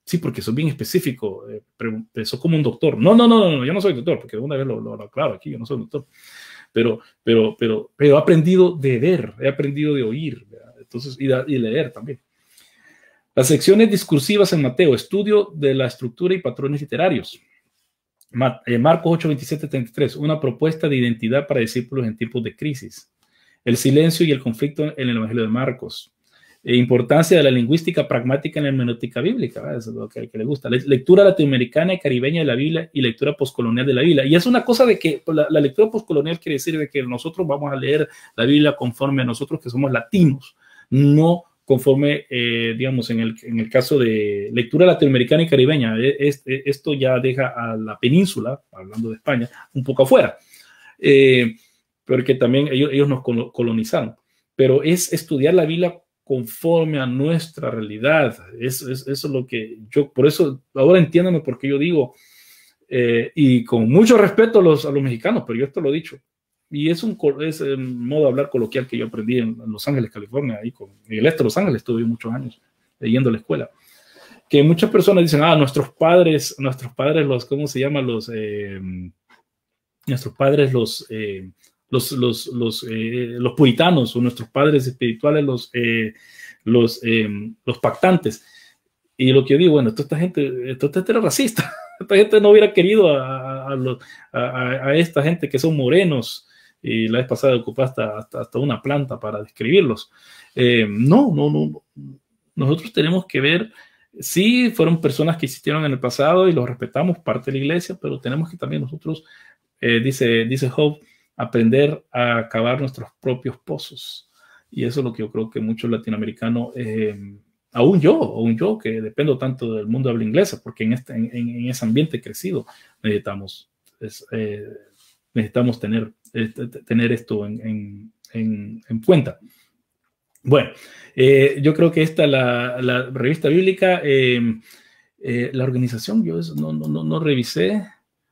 Sí, porque soy bien específico, soy como un doctor. No, yo no soy doctor, porque una vez lo aclaro aquí, yo no soy doctor. Pero he aprendido de ver, he aprendido de oír, ¿verdad? Entonces, y leer también. Las secciones discursivas en Mateo, estudio de la estructura y patrones literarios. Marcos 8, 27, 33, una propuesta de identidad para discípulos en tiempos de crisis. El silencio y el conflicto en el Evangelio de Marcos. Importancia de la lingüística pragmática en la hermenéutica bíblica, ¿verdad? Eso es lo que le gusta. Lectura latinoamericana y caribeña de la Biblia y lectura postcolonial de la Biblia. Y es una cosa de que la lectura postcolonial quiere decir de que nosotros vamos a leer la Biblia conforme a nosotros que somos latinos, no conforme, digamos, en el caso de lectura latinoamericana y caribeña. Esto ya deja a la península, hablando de España, un poco afuera, porque también ellos nos colonizaron. Pero es estudiar la Biblia conforme a nuestra realidad. Eso es lo que yo, por eso, ahora entiéndame por qué yo digo, y con mucho respeto a los mexicanos, pero yo esto lo he dicho, y es un modo de hablar coloquial que yo aprendí en Los Ángeles, California, ahí en el este de Los Ángeles estuve muchos años yendo a la escuela, que muchas personas dicen, nuestros padres, ¿cómo se llama? Nuestros padres, los puritanos, o nuestros padres espirituales, los pactantes. Y lo que yo digo, bueno, esta gente era racista. Esta gente no hubiera querido a esta gente que son morenos, y la vez pasada ocupaste hasta una planta para describirlos. No. Nosotros tenemos que ver, sí, fueron personas que existieron en el pasado y los respetamos, parte de la iglesia, pero tenemos que también nosotros, dice Job, aprender a cavar nuestros propios pozos. Y eso es lo que yo creo que muchos latinoamericanos, aún yo, que dependo tanto del mundo de habla inglesa, porque en ese ambiente crecido necesitamos tener esto en cuenta. Bueno, yo creo que esta la revista bíblica, la organización, yo no revisé.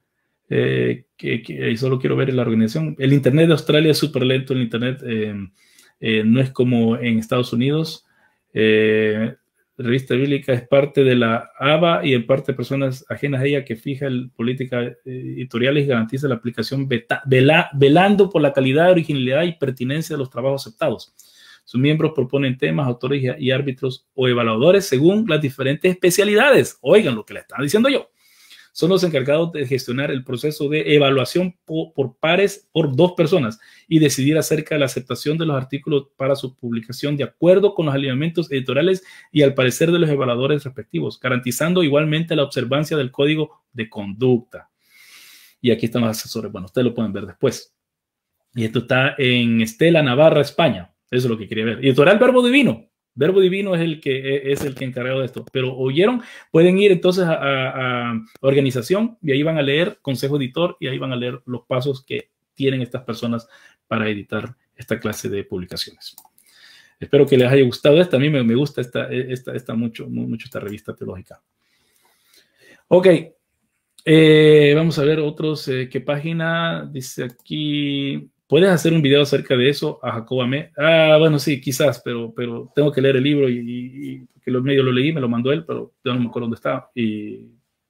Que solo quiero ver la organización. El internet de Australia es súper lento. El internet no es como en Estados Unidos. La revista bíblica es parte de la ABA y en parte personas ajenas a ella que fija políticas editoriales y garantiza la aplicación velando por la calidad, originalidad y pertinencia de los trabajos aceptados. Sus miembros proponen temas, autores y árbitros o evaluadores según las diferentes especialidades. Oigan lo que le estaba diciendo yo. Son los encargados de gestionar el proceso de evaluación por pares por 2 personas y decidir acerca de la aceptación de los artículos para su publicación de acuerdo con los alineamientos editoriales y al parecer de los evaluadores respectivos, garantizando igualmente la observancia del código de conducta. Y aquí están los asesores. Bueno, ustedes lo pueden ver después. Y esto está en Estela, Navarra, España. Eso es lo que quería ver. Editorial Verbo Divino. Verbo Divino es el que encargado de esto. Pero oyeron, pueden ir entonces a organización y ahí van a leer consejo editor y ahí van a leer los pasos que tienen estas personas para editar esta clase de publicaciones. Espero que les haya gustado esta. A mí me gusta mucho esta revista teológica. Ok. Vamos a ver otros. ¿Qué página? Dice aquí... ¿Puedes hacer un video acerca de eso a Jacob Amé? Bueno, sí, quizás, pero tengo que leer el libro y que los medios lo leí, me lo mandó él, pero yo no me acuerdo dónde está. Y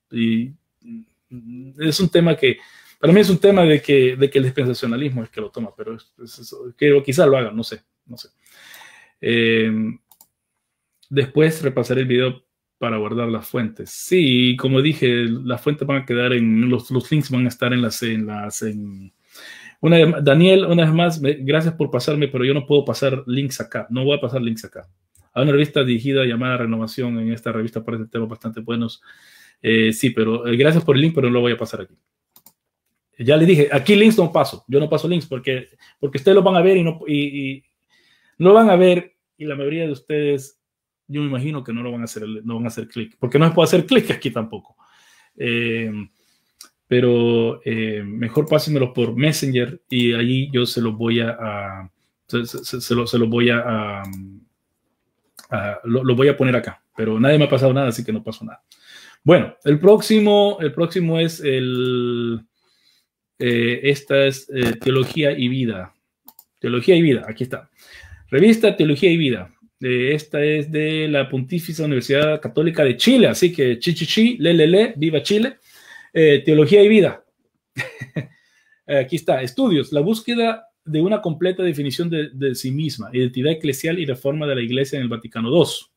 es un tema que, para mí es un tema de que el dispensacionalismo es que lo toma, pero que quizás lo haga, no sé. Después repasaré el video para guardar las fuentes. Sí, como dije, las fuentes van a quedar los links van a estar Daniel, una vez más, gracias por pasarme, pero yo no puedo pasar links acá. No voy a pasar links acá. Hay una revista dirigida llamada Renovación. En esta revista aparecen temas bastante buenos. Sí, pero gracias por el link, pero no lo voy a pasar aquí. Ya le dije, aquí links no paso. Yo no paso links porque ustedes lo van a ver y no lo van a ver, y la mayoría de ustedes, yo me imagino que no van a hacer clic, porque no se puede hacer clic aquí tampoco. Pero mejor pásenmelo por Messenger y allí yo se los voy lo voy a poner acá, pero nadie me ha pasado nada, así que no pasó nada. Bueno, el próximo es esta es Teología y Vida. Teología y Vida, aquí está. Revista Teología y Vida. Esta es de la Pontificia Universidad Católica de Chile, así que chichichi, le, viva Chile. Teología y vida. Aquí está, estudios, la búsqueda de una completa definición de sí misma, identidad eclesial y reforma de la Iglesia en el Vaticano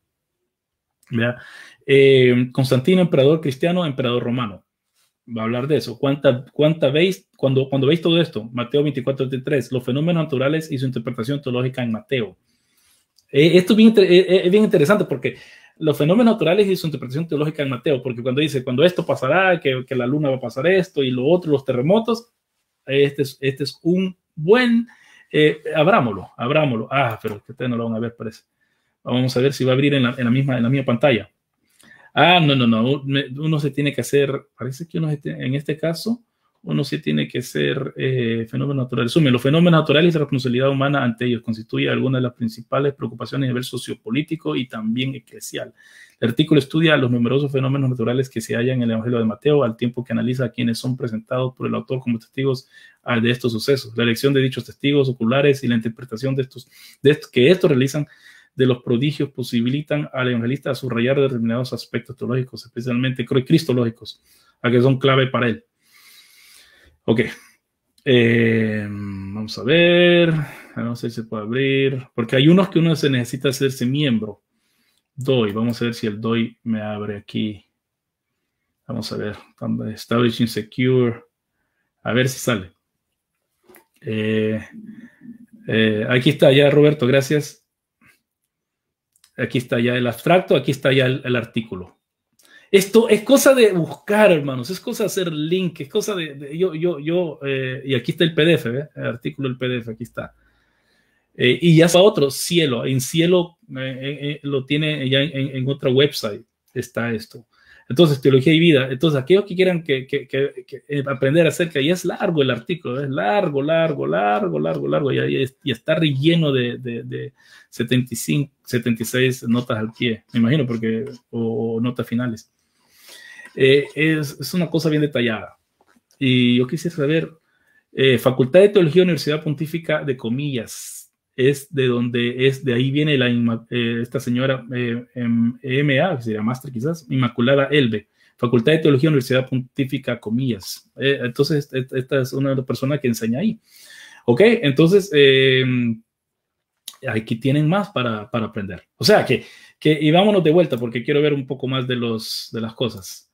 II. Constantino, emperador cristiano, emperador romano. Va a hablar de eso. ¿Cuánta veis cuando veis todo esto? Mateo 24:33, los fenómenos naturales y su interpretación teológica en Mateo. Esto es bien interesante porque los fenómenos naturales y su interpretación teológica en Mateo, porque cuando dice, cuando esto pasará, que la luna va a pasar esto y lo otro, los terremotos, este es un buen, abrámoslo. Pero que ustedes no lo van a ver, parece. Vamos a ver si va a abrir en la misma pantalla. No. Uno se tiene que hacer, parece que en este caso, uno sí tiene que ser fenómenos naturales. Resumen, los fenómenos naturales y la responsabilidad humana ante ellos constituye alguna de las principales preocupaciones a nivel sociopolítico y también eclesial. El artículo estudia los numerosos fenómenos naturales que se hallan en el Evangelio de Mateo, al tiempo que analiza a quienes son presentados por el autor como testigos de estos sucesos, la elección de dichos testigos oculares y la interpretación que estos realizan de los prodigios posibilitan al evangelista a subrayar determinados aspectos teológicos, especialmente cristológicos, a que son clave para él. Ok. Vamos a ver. No sé si se puede abrir, porque hay unos que uno se necesita hacerse miembro. DOI. Vamos a ver si el DOI me abre aquí. Vamos a ver. Establishing Secure. A ver si sale. Aquí está ya, Roberto. Gracias. Aquí está ya el abstracto, aquí está ya el artículo. Esto es cosa de buscar, hermanos, es cosa de hacer link, es cosa y aquí está el PDF, ¿ve? El artículo del PDF, aquí está. Y ya está otro, Cielo, en Cielo lo tiene ya en otra website, está esto. Entonces, teología y vida. Entonces, aquellos que quieran aprender acerca, y es largo el artículo, es largo, y está relleno de 75, 76 notas al pie, me imagino, o notas finales. Es una cosa bien detallada. Y yo quisiera saber, Facultad de Teología, Universidad Pontífica de Comillas, de ahí viene esta señora MA, que sería máster quizás, Inmaculada Elbe, Facultad de Teología, Universidad Pontífica, comillas. Entonces, esta es una de las personas que enseña ahí. Ok, entonces, aquí tienen más para aprender. O sea, y vámonos de vuelta porque quiero ver un poco más de las cosas.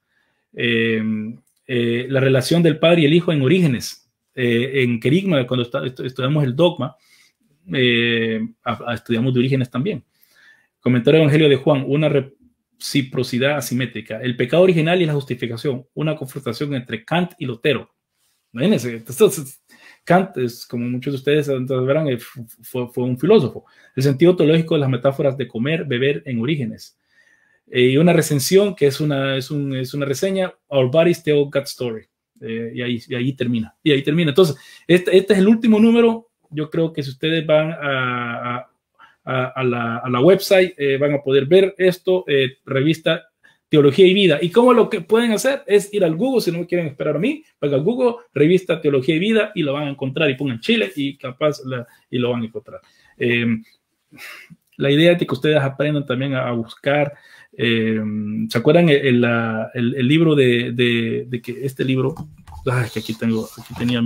La relación del Padre y el Hijo en Orígenes. En Querigma, cuando estudiamos el dogma, estudiamos de Orígenes también. Comentario del Evangelio de Juan, una reciprocidad asimétrica, el pecado original y la justificación, una confrontación entre Kant y Lutero. Imagínense, entonces, Kant, como muchos de ustedes verán, fue un filósofo. El sentido teológico de las metáforas de comer, beber en Orígenes. Y una recensión que es una reseña, Our Bodies Tell God's Story. Y ahí termina. Entonces, este es el último número. Yo creo que si ustedes van a la website, van a poder ver esto, revista Teología y Vida. Y cómo lo que pueden hacer es ir al Google, si no me quieren esperar a mí, van al Google, revista Teología y Vida, y lo van a encontrar, y pongan Chile, y capaz y lo van a encontrar. La idea es que ustedes aprendan también a buscar. ¿Se acuerdan el libro de que este libro? Que aquí tenía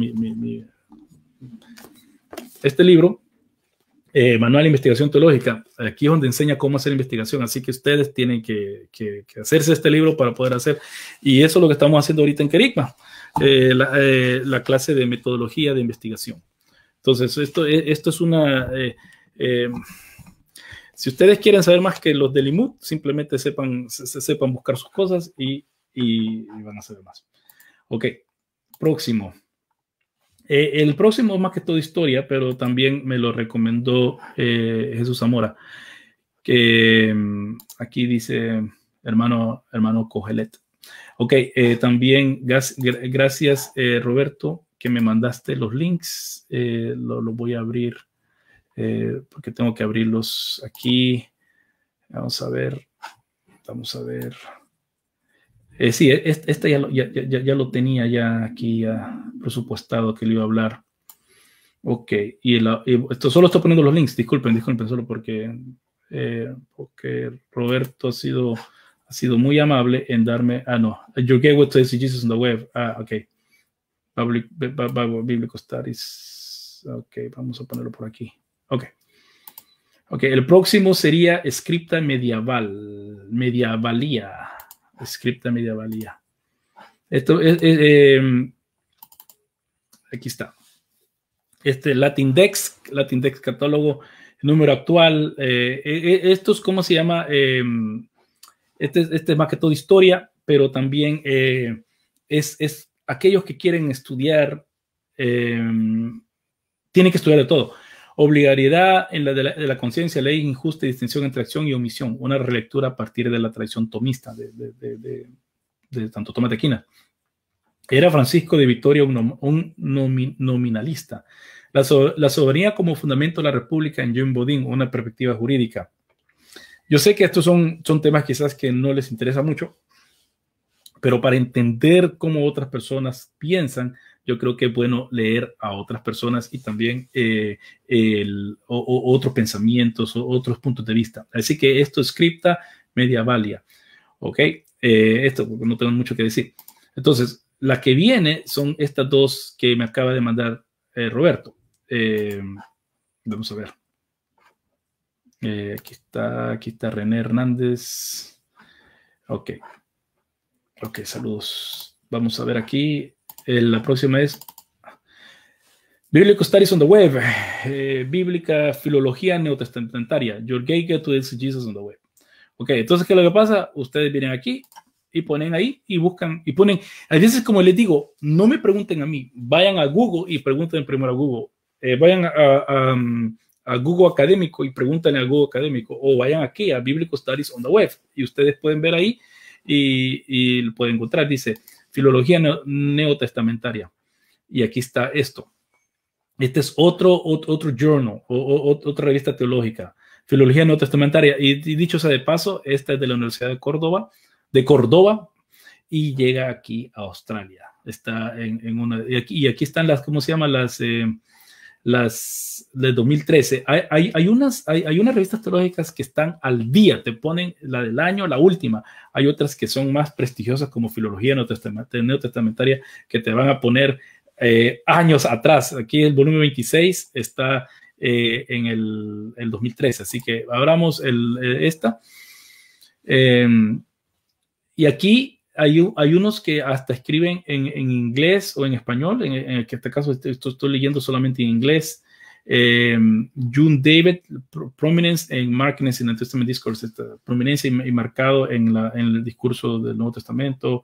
este libro, Manual de Investigación Teológica. Aquí es donde enseña cómo hacer investigación, así que ustedes tienen que hacerse este libro para poder hacer, y eso es lo que estamos haciendo ahorita en Querigma, la clase de metodología de investigación. Entonces, esto es una... si ustedes quieren saber más que los del IMUT, simplemente sepan buscar sus cosas y van a saber más. Ok, próximo. El próximo es más que todo historia, pero también me lo recomendó Jesús Zamora, que aquí dice hermano Cogelet. Ok, también gracias Roberto, que me mandaste los links. Los voy a abrir porque tengo que abrirlos aquí. Vamos a ver. Sí, este ya lo tenía ya aquí presupuestado que le iba a hablar. Ok, y esto solo estoy poniendo los links, disculpen, solo porque porque Roberto ha sido muy amable en darme, no, your gateway to exegesis on the web, ok, Biblical Studies, ok, vamos a ponerlo por aquí, ok, el próximo sería Scripta Mediavalia, Scripta Mediavalia, esto es, aquí está, Latindex catálogo, número actual, esto es, ¿cómo se llama? Este es más que todo historia, pero también es aquellos que quieren estudiar, tienen que estudiar de todo. Obligatoriedad en de la conciencia, ley injusta y distinción entre acción y omisión, una relectura a partir de la tradición tomista de Santo Tomás de Aquino. Era Francisco de Vitoria un nominalista. La soberanía como fundamento de la República en Jean Bodin, una perspectiva jurídica. Yo sé que estos son temas quizás que no les interesa mucho, pero para entender cómo otras personas piensan, yo creo que es bueno leer a otras personas y también otros pensamientos o otros puntos de vista. Así que esto es Scripta Mediavalia. ¿Ok? Esto porque no tengo mucho que decir. Entonces, la que viene son estas dos que me acaba de mandar Roberto. Vamos a ver. Aquí está René Hernández. Ok, saludos. Vamos a ver aquí. La próxima es Biblical Studies on the Web. Bíblica Filología Neotestamentaria. Your Gateway to Exegesis on the Web. Ok, entonces, ¿qué es lo que pasa? Ustedes vienen aquí y ponen ahí y buscan y ponen. A veces, como les digo, no me pregunten a mí. Vayan a Google y pregunten primero a Google. Vayan a Google Académico y pregúntenle a Google Académico, o vayan aquí a Biblical Studies on the Web y ustedes pueden ver ahí y lo pueden encontrar. Dice Filología Neotestamentaria y aquí está esto. Este es otro journal, otra revista teológica, Filología Neotestamentaria, y dicho sea de paso, esta es de la Universidad de Córdoba, y llega aquí a Australia. Está en una, y aquí están las, ¿cómo se llaman? Las de 2013. Hay unas revistas teológicas que están al día, te ponen la del año, la última. Hay otras que son más prestigiosas como Filología Neotestamentaria que te van a poner años atrás. Aquí el volumen 26 está en el 2013, así que abramos esta. Y aquí hay unos que hasta escriben en inglés o en español. En este caso estoy leyendo solamente en inglés. June David, Prominence en Marking in the Testament Discourse, prominencia y marcado en el discurso del Nuevo Testamento,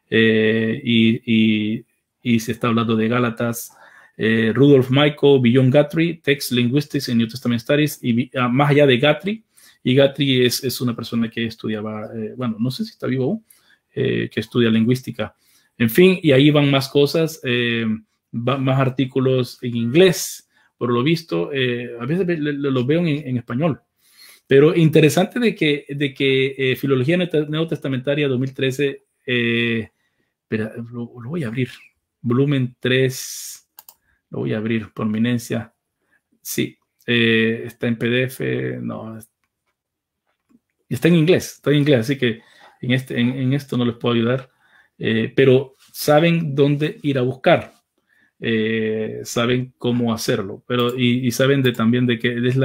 y se está hablando de Gálatas. Rudolf Michael, Beyond Guthrie, Text Linguistics and New Testament Studies, y más allá de Guthrie. Y Guthrie es una persona que estudiaba, bueno, no sé si está vivo aún, que estudia lingüística. En fin, y ahí van más cosas, más artículos en inglés, por lo visto. A veces los veo en español. Pero interesante de que Filología Neotestamentaria 2013, espera, lo voy a abrir. Volumen 3, lo voy a abrir, prominencia. Sí, está en PDF, no, está en inglés, así que en esto no les puedo ayudar, pero saben dónde ir a buscar, saben cómo hacerlo, pero y saben también de que es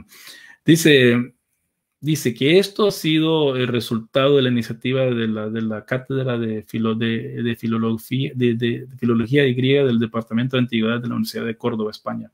dice que esto ha sido el resultado de la iniciativa de la cátedra de filología y griega del Departamento de Antigüedad de la Universidad de Córdoba, España.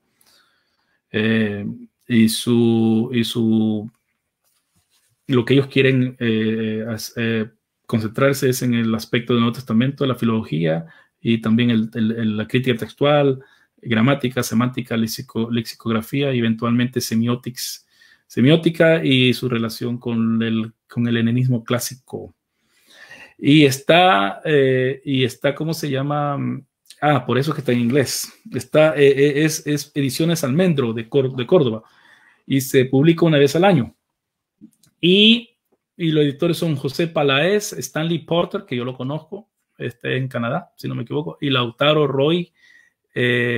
Lo que ellos quieren concentrarse es en el aspecto del Nuevo Testamento, la filología y también la crítica textual, gramática, semántica, lexicografía y eventualmente semiótica y su relación con el helenismo clásico. Y está, ¿cómo se llama? Por eso que está en inglés. Es Ediciones Almendro de Córdoba y se publica una vez al año. Y los editores son José Palaez, Stanley Porter, que yo lo conozco, en Canadá, si no me equivoco, y Lautaro Roy,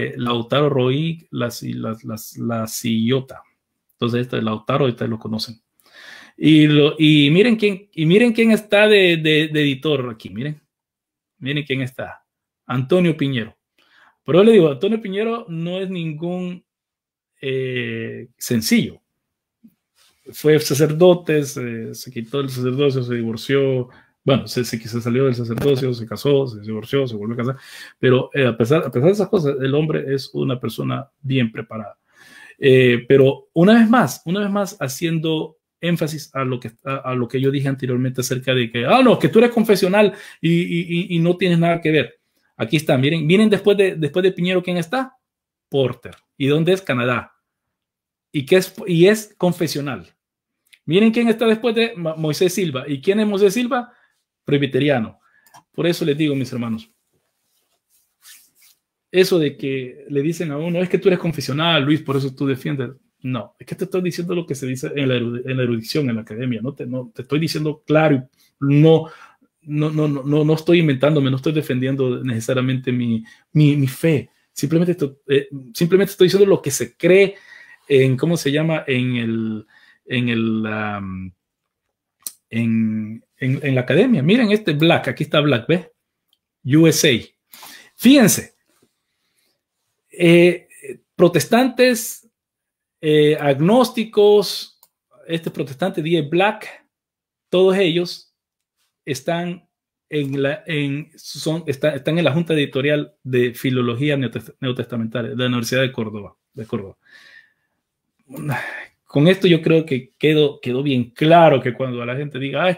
la Sillota. Entonces, Lautaro, ahorita lo conocen. Y miren quién está de editor aquí, miren quién está, Antonio Piñero. Pero yo le digo, Antonio Piñero no es ningún sencillo. Fue sacerdote, se quitó el sacerdocio, se divorció, bueno, se salió del sacerdocio, se casó, se divorció, se volvió a casar, pero a pesar de esas cosas, el hombre es una persona bien preparada. Pero una vez más haciendo énfasis a lo que yo dije anteriormente acerca de que, no, que tú eres confesional y no tienes nada que ver. Aquí está, miren después de Piñero, ¿quién está? Porter. ¿Y dónde es? Canadá. Y es confesional. Miren quién está después de Moisés Silva. ¿Y quién es Moisés Silva? Presbiteriano. Por eso les digo, mis hermanos, eso de que le dicen a uno, es que tú eres confesional, Luis, por eso tú defiendes. No, es que te estoy diciendo lo que se dice en la erudición, en la academia. No te estoy diciendo claro, no estoy inventándome, no estoy defendiendo necesariamente mi fe. Simplemente estoy diciendo lo que se cree en, ¿cómo se llama? En la academia. Miren este Black, aquí está Black, ¿ves? USA. Fíjense, protestantes, agnósticos, este protestante D.A. Black, todos ellos están en la Junta Editorial de Filología Neotestamentaria de la Universidad de Córdoba. Con esto yo creo que quedó bien claro que cuando la gente diga,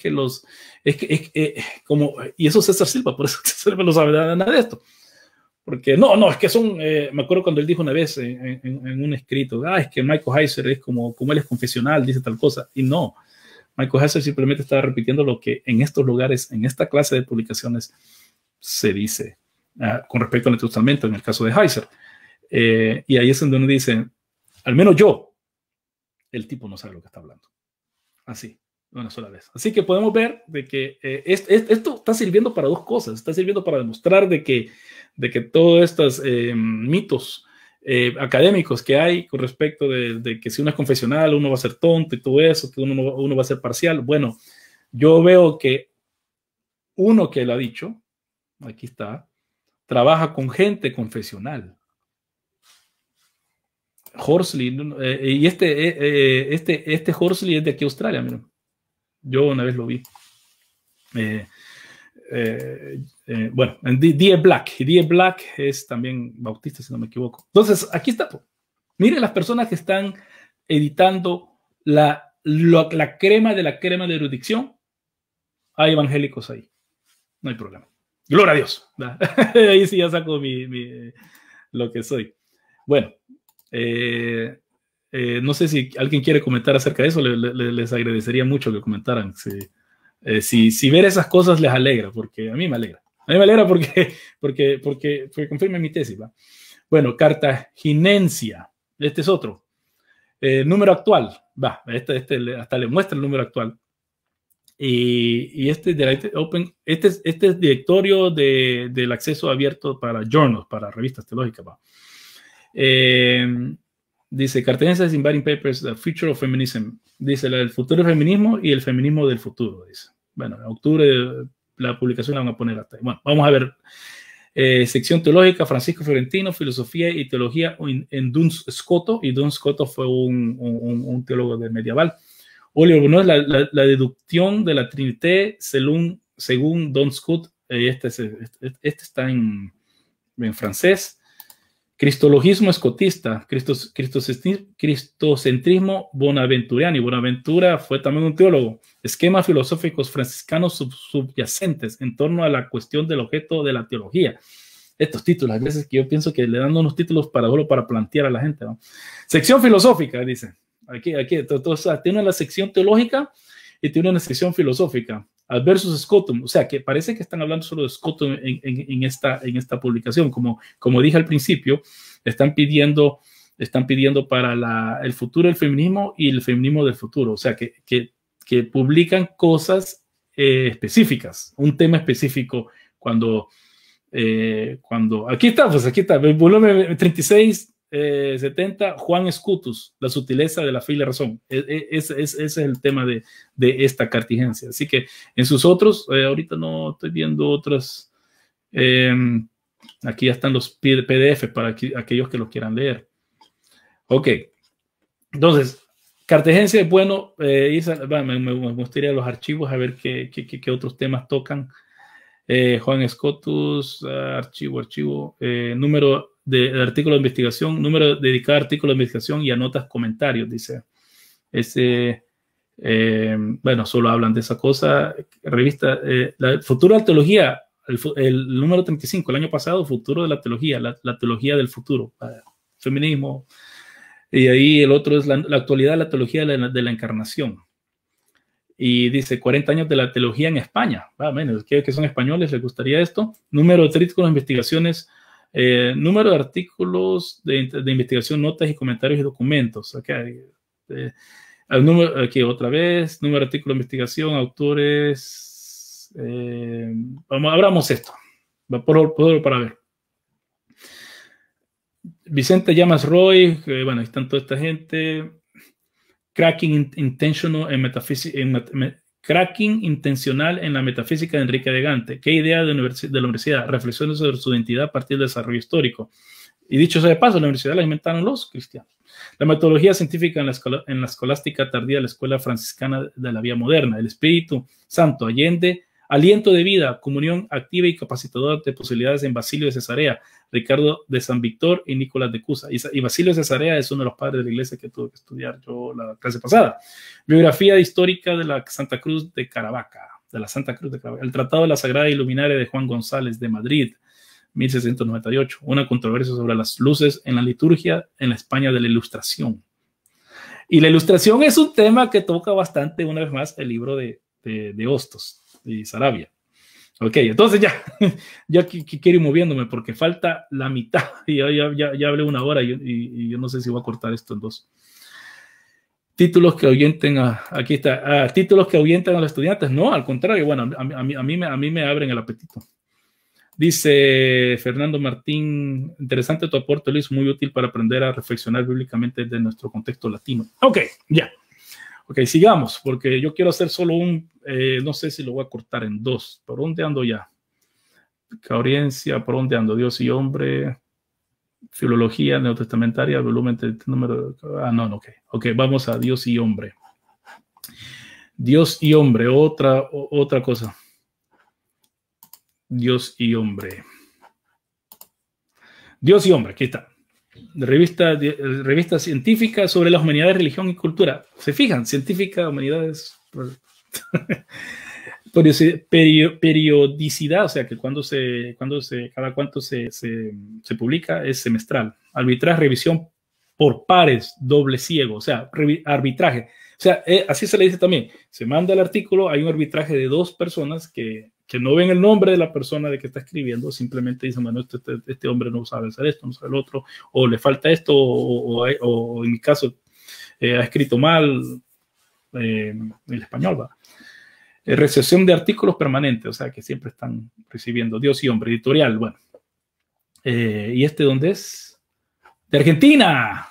y eso César Silva, por eso César Silva no sabe nada de esto. Porque no, es que son, me acuerdo cuando él dijo una vez en un escrito, es que Michael Heiser es como él es confesional, dice tal cosa, y no, Michael Heiser simplemente estaba repitiendo lo que en estos lugares, en esta clase de publicaciones se dice con respecto al Nuevo Testamento, en el caso de Heiser. Y ahí es donde uno dice, al menos yo, el tipo no sabe lo que está hablando. Así, una sola vez. Así que podemos ver de que esto está sirviendo para dos cosas. Está sirviendo para demostrar de que todos estos mitos académicos que hay con respecto de que si uno es confesional, uno va a ser tonto y todo eso, que uno va a ser parcial. Bueno, yo veo que uno que lo ha dicho, aquí está, trabaja con gente confesional. Horsley, y este Horsley es de aquí a Australia, miren. Yo una vez lo vi. Bueno, D.A. Black. Y D.A. Black es también bautista, si no me equivoco. Entonces, aquí está. Miren las personas que están editando la crema de la crema de erudición. Hay evangélicos ahí. No hay problema. Gloria a Dios. Ahí sí ya saco lo que soy. Bueno. No sé si alguien quiere comentar acerca de eso, les agradecería mucho que comentaran. Si ver esas cosas les alegra, porque a mí me alegra. A mí me alegra porque confirma mi tesis, ¿va? Bueno, cartaginencia. Este es otro. Número actual. Va, hasta le muestra el número actual. Y este es directorio del acceso abierto para journals, para revistas teológicas, ¿va? Dice Cartaginesis Inviting Papers, The Future of Feminism. Dice el futuro del feminismo y el feminismo del futuro. Dice. Bueno, en octubre la publicación la van a poner hasta ahí. Bueno, vamos a ver. Sección teológica, Francisco Fiorentino, filosofía y teología en Duns Scoto. Y Duns Scoto fue un teólogo medieval. Oliver Bonois, la deducción de la Trinité según Duns Scoto. Este está en francés. Cristologismo escotista, cristocentrismo bonaventuriano, y Bonaventura fue también un teólogo. Esquemas filosóficos franciscanos subyacentes en torno a la cuestión del objeto de la teología. Estos títulos, a veces que yo pienso que le dan unos títulos solo para plantear a la gente, ¿no? Sección filosófica, dice. Aquí, tiene la sección teológica y tiene una sección filosófica. Adversus Scotum, o sea que parece que están hablando solo de Scotum en esta publicación. Como dije al principio, están pidiendo para el futuro del feminismo y el feminismo del futuro, o sea que publican cosas específicas, un tema específico. Cuando aquí está, el volumen 36, 70, Juan Escutus, la sutileza de la fe y la razón. Ese es el tema de esta cartigencia. Así que en sus otros, ahorita no estoy viendo otras. Aquí ya están los PDF para aquellos que lo quieran leer. Ok. Entonces, cartigencia es bueno. Me gustaría los archivos a ver qué otros temas tocan. Juan Escotus, archivo, número de artículo de investigación, número dedicado a artículos de investigación y a notas, comentarios, dice. Bueno, solo hablan de esa cosa. Revista, la Futuro de la Teología, el número 35, el año pasado, Futuro de la Teología, la teología del futuro, feminismo. Y ahí el otro es la actualidad de la teología de la encarnación. Y dice 40 años de la teología en España. Menos que son españoles, les gustaría esto. Número de artículos, investigaciones, número de artículos de investigación, notas y comentarios y documentos. Okay. El número, aquí otra vez, número de artículos de investigación, autores. Abramos esto. Para ver. Vicente Llamas Roy, bueno, ahí están toda esta gente. Cracking intentional en metafísica, cracking intencional en la metafísica de Enrique de Gante. ¿Qué idea de la universidad? Reflexiones sobre su identidad a partir del desarrollo histórico. Y dicho sea de paso, la universidad la inventaron los cristianos. La metodología científica en la escolástica tardía de la escuela franciscana de la vía moderna. El Espíritu Santo, aliento de vida, comunión activa y capacitadora de posibilidades en Basilio de Cesarea, Ricardo de San Víctor y Nicolás de Cusa. Y Basilio de Cesarea es uno de los padres de la iglesia que tuve que estudiar yo la clase pasada. Biografía histórica de la Santa Cruz de Caravaca, El Tratado de la Sagrada Iluminaria de Juan González de Madrid, 1698. Una controversia sobre las luces en la liturgia en la España de la Ilustración. Y la Ilustración es un tema que toca bastante, una vez más, el libro de Hostos y Sarabia. Ok, entonces ya quiero ir moviéndome porque falta la mitad y ya hablé una hora y yo no sé si voy a cortar esto en dos. Títulos que ahuyenten aquí está, títulos que ahuyentan a los estudiantes. No, al contrario, bueno, a mí me abren el apetito. Dice Fernando Martín, interesante tu aporte, Luis, muy útil para aprender a reflexionar bíblicamente desde nuestro contexto latino. Ok, ya. Ok, sigamos, porque yo quiero hacer solo no sé si lo voy a cortar en dos. ¿Por dónde ando ya? Coherencia, ¿por dónde ando? Dios y hombre, filología neotestamentaria, volumen de número. No, ok, vamos a Dios y hombre. Dios y hombre, otra cosa. Dios y hombre. Dios y hombre, aquí está. Revista científica sobre las humanidades, religión y cultura. ¿Se fijan? Científica, humanidades, periodicidad, o sea que cada cuánto se publica es semestral. Arbitraje, revisión por pares, doble ciego, o sea, arbitraje. O sea, así se le dice también. Se manda el artículo, hay un arbitraje de dos personas que no ven el nombre de la persona de que está escribiendo, simplemente dicen, bueno, este hombre no sabe hacer esto, no sabe el otro, o le falta esto, o en mi caso ha escrito mal el español, ¿va? Recepción de artículos permanentes, o sea, que siempre están recibiendo. Dios y hombre, editorial, bueno. ¿Y este dónde es? De Argentina.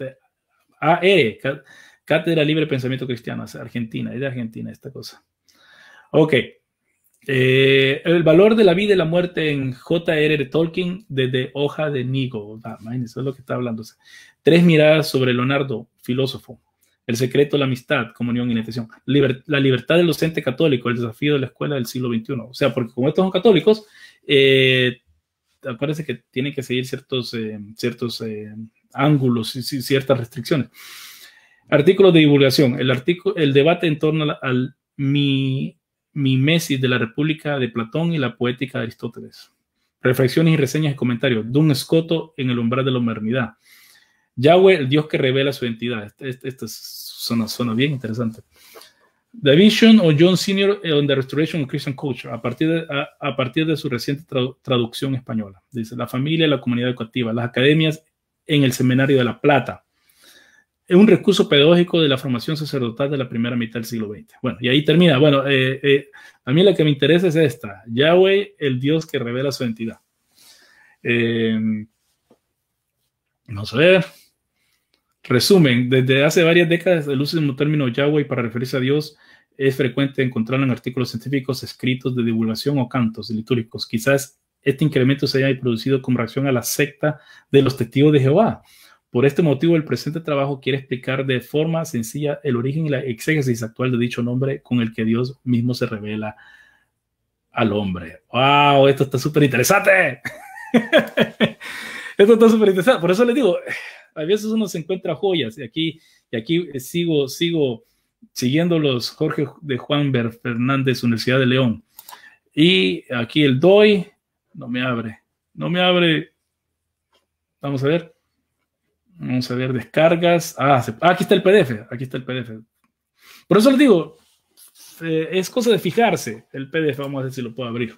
Cátedra Libre Pensamiento Cristiano, o sea, Argentina, es de Argentina esta cosa. Ok. El valor de la vida y la muerte en J.R.R. Tolkien desde Hoja de Nigo. Eso es lo que está hablando. 3 miradas sobre Leonardo, filósofo. El secreto de la amistad, comunión y iniciación. La libertad del docente católico, el desafío de la escuela del siglo XXI. O sea, porque como estos son católicos, acuérdense que tienen que seguir ciertos ángulos y ciertas restricciones. Artículos de divulgación. El debate en torno al mimesis de la República de Platón y la poética de Aristóteles. Reflexiones y reseñas y comentarios. Dun Scoto en el umbral de la modernidad. Yahweh, el Dios que revela su identidad. Esto suena bien interesante. The Vision of John Senior on the Restoration of Christian Culture, a partir de su reciente traducción española. Dice, la familia y la comunidad educativa, las academias en el Seminario de La Plata. Es un recurso pedagógico de la formación sacerdotal de la primera mitad del siglo XX. Bueno, y ahí termina. Bueno, a mí la que me interesa es esta. Yahweh, el Dios que revela su identidad. Vamos a ver. Resumen, desde hace varias décadas el uso del término Yahweh para referirse a Dios es frecuente encontrarlo en artículos científicos, escritos de divulgación o cantos litúrgicos. Quizás este incremento se haya producido como reacción a la secta de los testigos de Jehová. Por este motivo, el presente trabajo quiere explicar de forma sencilla el origen y la exégesis actual de dicho nombre con el que Dios mismo se revela al hombre. ¡Wow! Esto está súper interesante. Esto está súper interesante. Por eso les digo, a veces uno se encuentra joyas y aquí sigo siguiendo los Jorge de Juan Fernández, Universidad de León. Y aquí el DOI no me abre. Vamos a ver. Descargas. Aquí está el PDF. Por eso les digo, es cosa de fijarse. El PDF, vamos a ver si lo puedo abrir.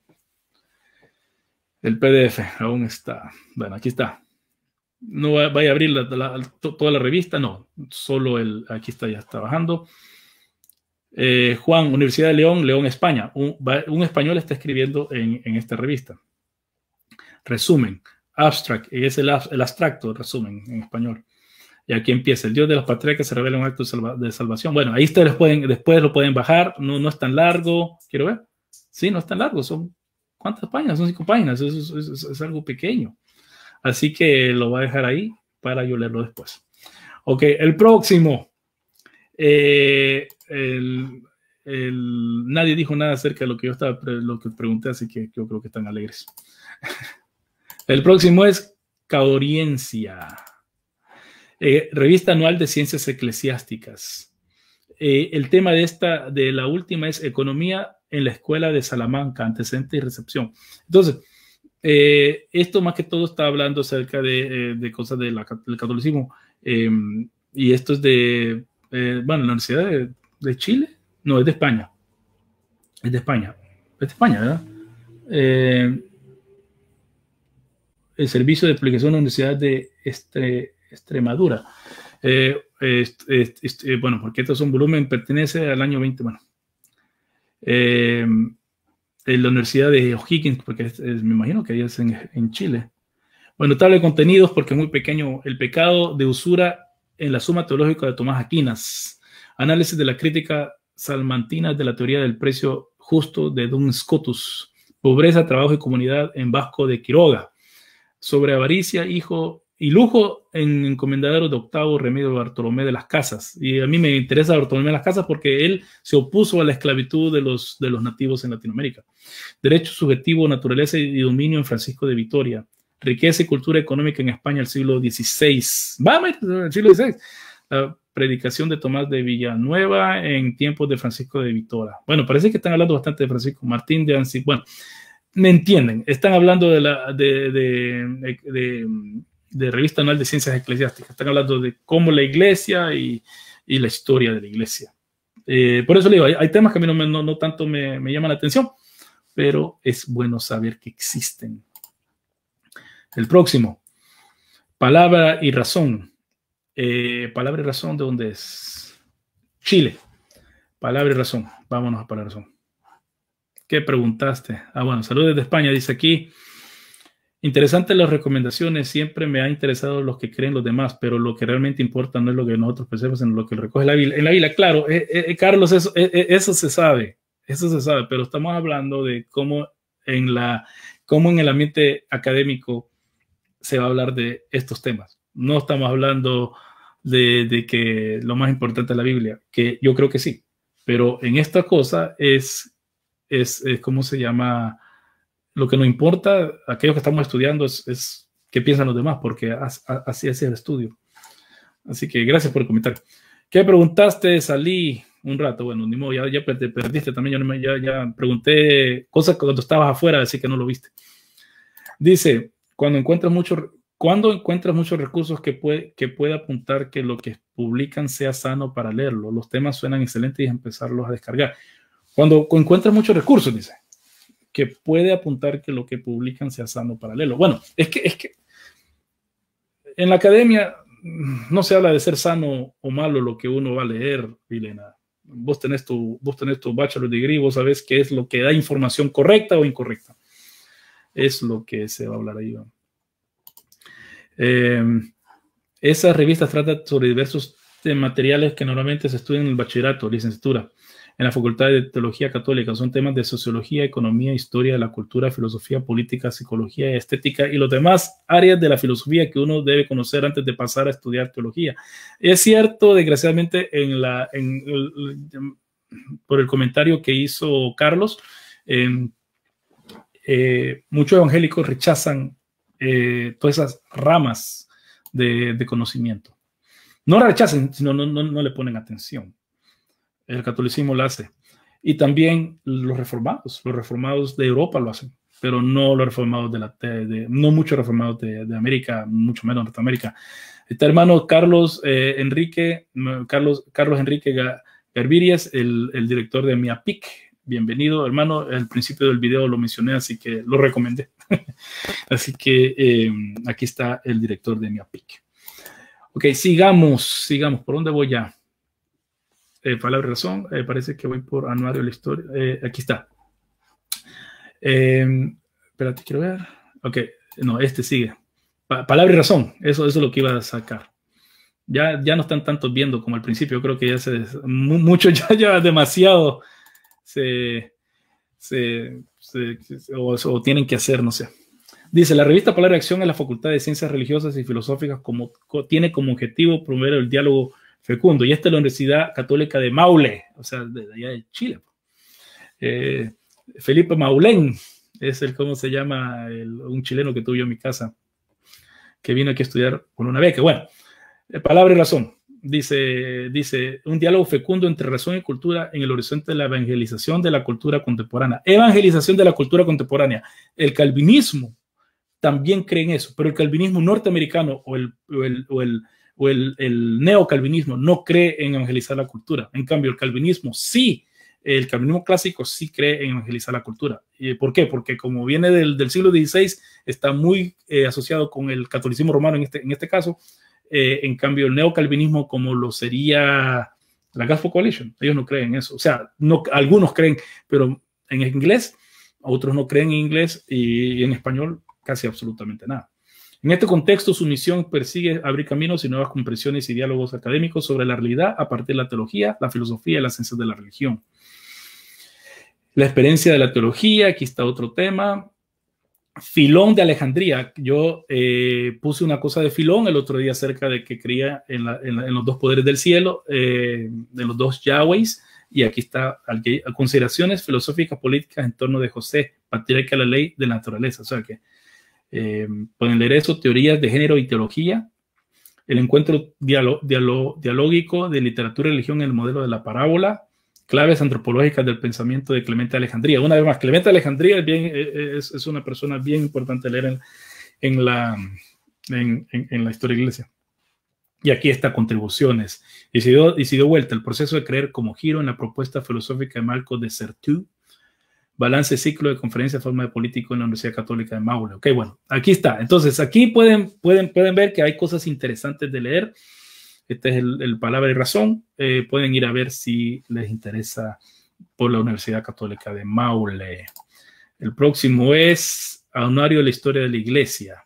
El PDF aún está. Bueno, aquí está. No vaya a abrir toda la revista, no. Solo aquí está, ya está bajando. Juan, Universidad de León, España. Un español está escribiendo en esta revista. Resumen. Abstract, es el abstracto, resumen en español. Y aquí empieza: el Dios de las patriarcas se revela en un acto de salvación. Bueno, ahí ustedes después lo pueden bajar. No es tan largo. ¿Quiero ver? Sí, no es tan largo. ¿Cuántas páginas? Son 5 páginas. Es algo pequeño. Así que lo voy a dejar ahí para yo leerlo después. Ok, el próximo. Nadie dijo nada acerca de lo que lo que pregunté, así que yo creo que están alegres. El próximo es Caudiencia, revista anual de ciencias eclesiásticas. El tema de la última es Economía en la Escuela de Salamanca, antecedente y recepción. Entonces, esto más que todo está hablando acerca de cosas del catolicismo, y esto es de la Universidad de Chile, no, es de España. Es de España, ¿verdad? El Servicio de Publicación de la Universidad de Extremadura. Bueno, porque esto es un volumen, pertenece al año 20, bueno. En la Universidad de O'Higgins, porque me imagino que ahí es en Chile. Bueno, tabla de contenidos, porque es muy pequeño. El pecado de usura en la Suma Teológica de Tomás Aquinas. Análisis de la crítica salmantina de la teoría del precio justo de Duns Scotus. Pobreza, trabajo y comunidad en Vasco de Quiroga. Sobre avaricia, hijo y lujo en encomendadero de Octavo Remedio Bartolomé de las Casas. Y a mí me interesa Bartolomé de las Casas porque él se opuso a la esclavitud de los nativos en Latinoamérica. Derecho subjetivo, naturaleza y dominio en Francisco de Vitoria. Riqueza y cultura económica en España el siglo XVI. ¡Vamos! El siglo XVI. La predicación de Tomás de Villanueva en tiempos de Francisco de Vitoria. Bueno, parece que están hablando bastante de Francisco Martín de Ansi. Bueno, me entienden. Están hablando de revista anual de ciencias eclesiásticas. Están hablando de cómo la iglesia y la historia de la iglesia. Por eso le digo, hay temas que a mí no tanto me llaman la atención, pero es bueno saber que existen. El próximo, Palabra y Razón. Palabra y Razón, ¿de dónde es? Chile. Palabra y Razón. Vámonos a Palabra y Razón. ¿Qué preguntaste? Bueno, saludos desde España, dice aquí. Interesantes las recomendaciones. Siempre me ha interesado los que creen los demás, pero lo que realmente importa no es lo que nosotros pensemos, sino lo que recoge la Biblia. En la Biblia, claro, Carlos, eso se sabe. Eso se sabe, pero estamos hablando de cómo en el ambiente académico se va a hablar de estos temas. No estamos hablando de que lo más importante es la Biblia, que yo creo que sí, pero en esta cosa es ¿cómo se llama? Lo que nos importa, aquellos que estamos estudiando, es qué piensan los demás, porque así es el estudio. Así que gracias por el comentario. ¿Qué preguntaste? Salí un rato. Bueno, ni modo, ya te perdiste también. Ya pregunté cosas cuando estabas afuera, así que no lo viste. Dice, cuando encuentras muchos recursos que puede apuntar que lo que publican sea sano para leerlo. Los temas suenan excelentes y empezarlos a descargar. Cuando encuentras muchos recursos, dice, que puede apuntar que lo que publican sea sano para leerlo. Bueno, es que en la academia no se habla de ser sano o malo lo que uno va a leer, Vilena. Vos tenés tu bachelor degree, vos sabés qué es lo que da información correcta o incorrecta. Es lo que se va a hablar ahí. Eh, Esas revistas tratan sobre diversos materiales que normalmente se estudian en el bachillerato, licenciatura, en la Facultad de Teología Católica. Son temas de sociología, economía, historia de la cultura, filosofía, política, psicología, estética y los demás áreas de la filosofía que uno debe conocer antes de pasar a estudiar teología. Es cierto, desgraciadamente, por el comentario que hizo Carlos, muchos evangélicos rechazan todas esas ramas de conocimiento. No la rechacen, sino no le ponen atención. El catolicismo lo hace. Y también los reformados de Europa lo hacen, pero no los reformados no muchos reformados de América, mucho menos de Norteamérica. Está hermano Carlos Enrique Garvirias, el director de MIAPIC. Bienvenido, hermano. Al principio del video lo mencioné, así que lo recomendé. Así que aquí está el director de MIAPIC. Ok, sigamos. ¿Por dónde voy ya? Palabra y razón. Parece que voy por anuario de la historia. Aquí está. Espérate, quiero ver. Ok, no, este sigue. Palabra y razón. Eso es lo que iba a sacar. Ya no están tantos viendo como al principio. Yo creo que ya mucho ya demasiado o tienen que hacer, no sé. Dice, la revista Palabra y Acción en la Facultad de Ciencias Religiosas y Filosóficas tiene como objetivo promover el diálogo fecundo. Y esta es la Universidad Católica de Maule, o sea, de allá de Chile. Felipe Maulén es ¿cómo se llama? Un chileno que tuve yo en mi casa, que vino aquí a estudiar con una beca. Bueno, palabra y razón. Dice, un diálogo fecundo entre razón y cultura en el horizonte de la evangelización de la cultura contemporánea. Evangelización de la cultura contemporánea. El calvinismo también cree en eso, pero el calvinismo norteamericano o el neocalvinismo no cree en evangelizar la cultura. En cambio, el calvinismo clásico sí cree en evangelizar la cultura. ¿Por qué? Porque como viene del siglo XVI, está muy asociado con el catolicismo romano en este caso. En cambio, el neocalvinismo, como lo sería la Gospel Coalition, ellos no creen en eso. O sea, algunos creen, pero en inglés, otros no creen en inglés y en español casi absolutamente nada. En este contexto, su misión persigue abrir caminos y nuevas comprensiones y diálogos académicos sobre la realidad a partir de la teología, la filosofía y las ciencias de la religión. La experiencia de la teología, aquí está otro tema. Filón de Alejandría. Yo puse una cosa de Filón el otro día acerca de que creía en los dos poderes del cielo, de los dos Yahwehs, y aquí está consideraciones filosóficas políticas en torno de José, patriarca de la ley de la naturaleza. O sea que pueden leer eso, teorías de género y teología, el encuentro dialógico de literatura y religión en el modelo de la parábola, claves antropológicas del pensamiento de Clemente de Alejandría. Una vez más, Clemente de Alejandría es una persona bien importante leer en la historia de la iglesia. Y aquí está contribuciones. Y se dio vuelta el proceso de creer como giro en la propuesta filosófica de Marcos de Certeau, balance ciclo de conferencia de forma de político en la Universidad Católica de Maule. Ok, bueno, aquí está. Entonces, aquí pueden ver que hay cosas interesantes de leer. Este es el Palabra y Razón. Pueden ir a ver si les interesa por la Universidad Católica de Maule. El próximo es Anuario de la Historia de la Iglesia.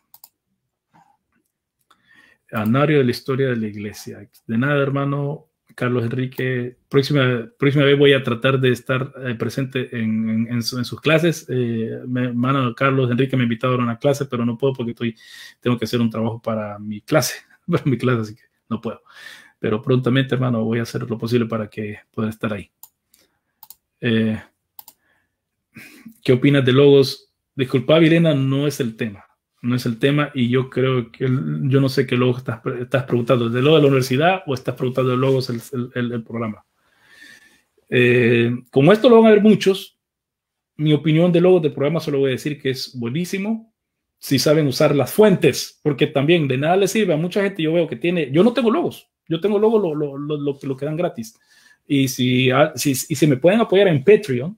Anuario de la Historia de la Iglesia. De nada, hermano Carlos Enrique. Próxima vez voy a tratar de estar presente en sus clases. Hermano Carlos Enrique me invitó a una clase, pero no puedo porque tengo que hacer un trabajo para mi clase. Así que no puedo, pero prontamente, hermano, voy a hacer lo posible para que pueda estar ahí. ¿Qué opinas de logos? Disculpa, Vilena, no es el tema, y yo creo que yo no sé qué logos estás preguntando, ¿de logo de la universidad o estás preguntando de logos el programa? Como esto lo van a ver muchos, mi opinión de logos del programa solo voy a decir que es buenísimo si saben usar las fuentes, porque también de nada les sirve a mucha gente. Yo veo que yo no tengo logos, yo tengo logos lo que dan gratis. Y si me pueden apoyar en Patreon,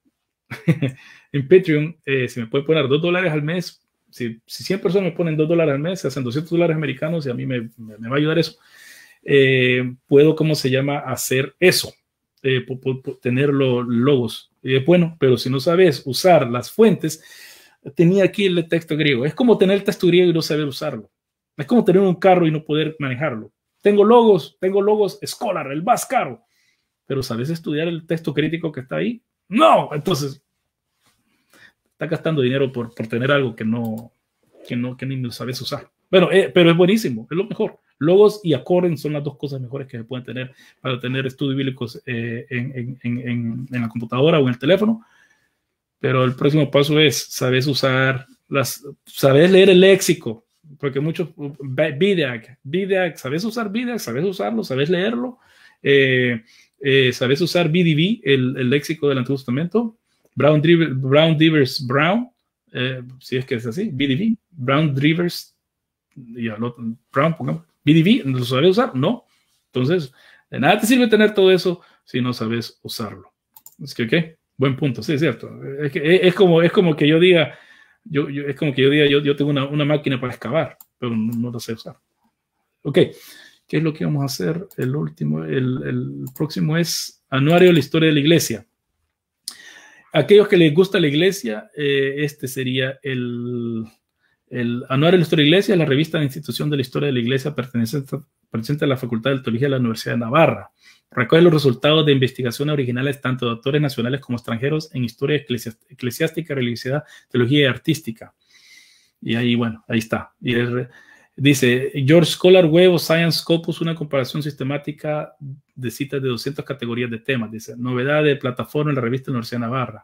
si me pueden poner $2 al mes, si 100 personas me ponen $2 al mes, se hacen $200 americanos y a mí me va a ayudar eso. Puedo, hacer eso, tener los logos. Bueno, pero si no sabes usar las fuentes, tenía aquí el texto griego. Es como tener el texto griego y no saber usarlo. Es como tener un carro y no poder manejarlo. Tengo logos Scholar, el más caro. Pero ¿sabes estudiar el texto crítico que está ahí? No, entonces está gastando dinero por tener algo que ni lo sabes usar. Bueno, pero es buenísimo, es lo mejor. Logos y According son las dos cosas mejores que se pueden tener para tener estudios bíblicos en la computadora o en el teléfono. Pero el próximo paso es, sabes leer el léxico, porque muchos, BDAG, sabes usar BDAG, sabes usarlo, sabes leerlo, sabes usar BDB, el léxico del Antiguo Testamento, Brown Drivers Brown, si es que es así, BDB, Brown Drivers, Brown, pongamos, BDB, ¿lo sabes usar? No. Entonces, de nada te sirve tener todo eso si no sabes usarlo. Es que, ok, buen punto, sí, es cierto. Es como que yo diga, yo tengo una máquina para excavar, pero no la sé usar. Ok, ¿qué es lo que vamos a hacer? El próximo es Anuario de la Historia de la Iglesia. Aquellos que les gusta la Iglesia, este sería el Anuario de la Historia de la Iglesia, la revista de institución de la historia de la Iglesia perteneciente a la Facultad de Teología de la Universidad de Navarra. Recoge los resultados de investigaciones originales tanto de autores nacionales como extranjeros en historia eclesiástica, religiosidad, teología y artística. Y ahí, bueno, ahí está. Y dice, George Scholar Web of Science Scopus, una comparación sistemática de citas de 200 categorías de temas. Dice, novedad de plataforma en la revista de la Universidad de Navarra.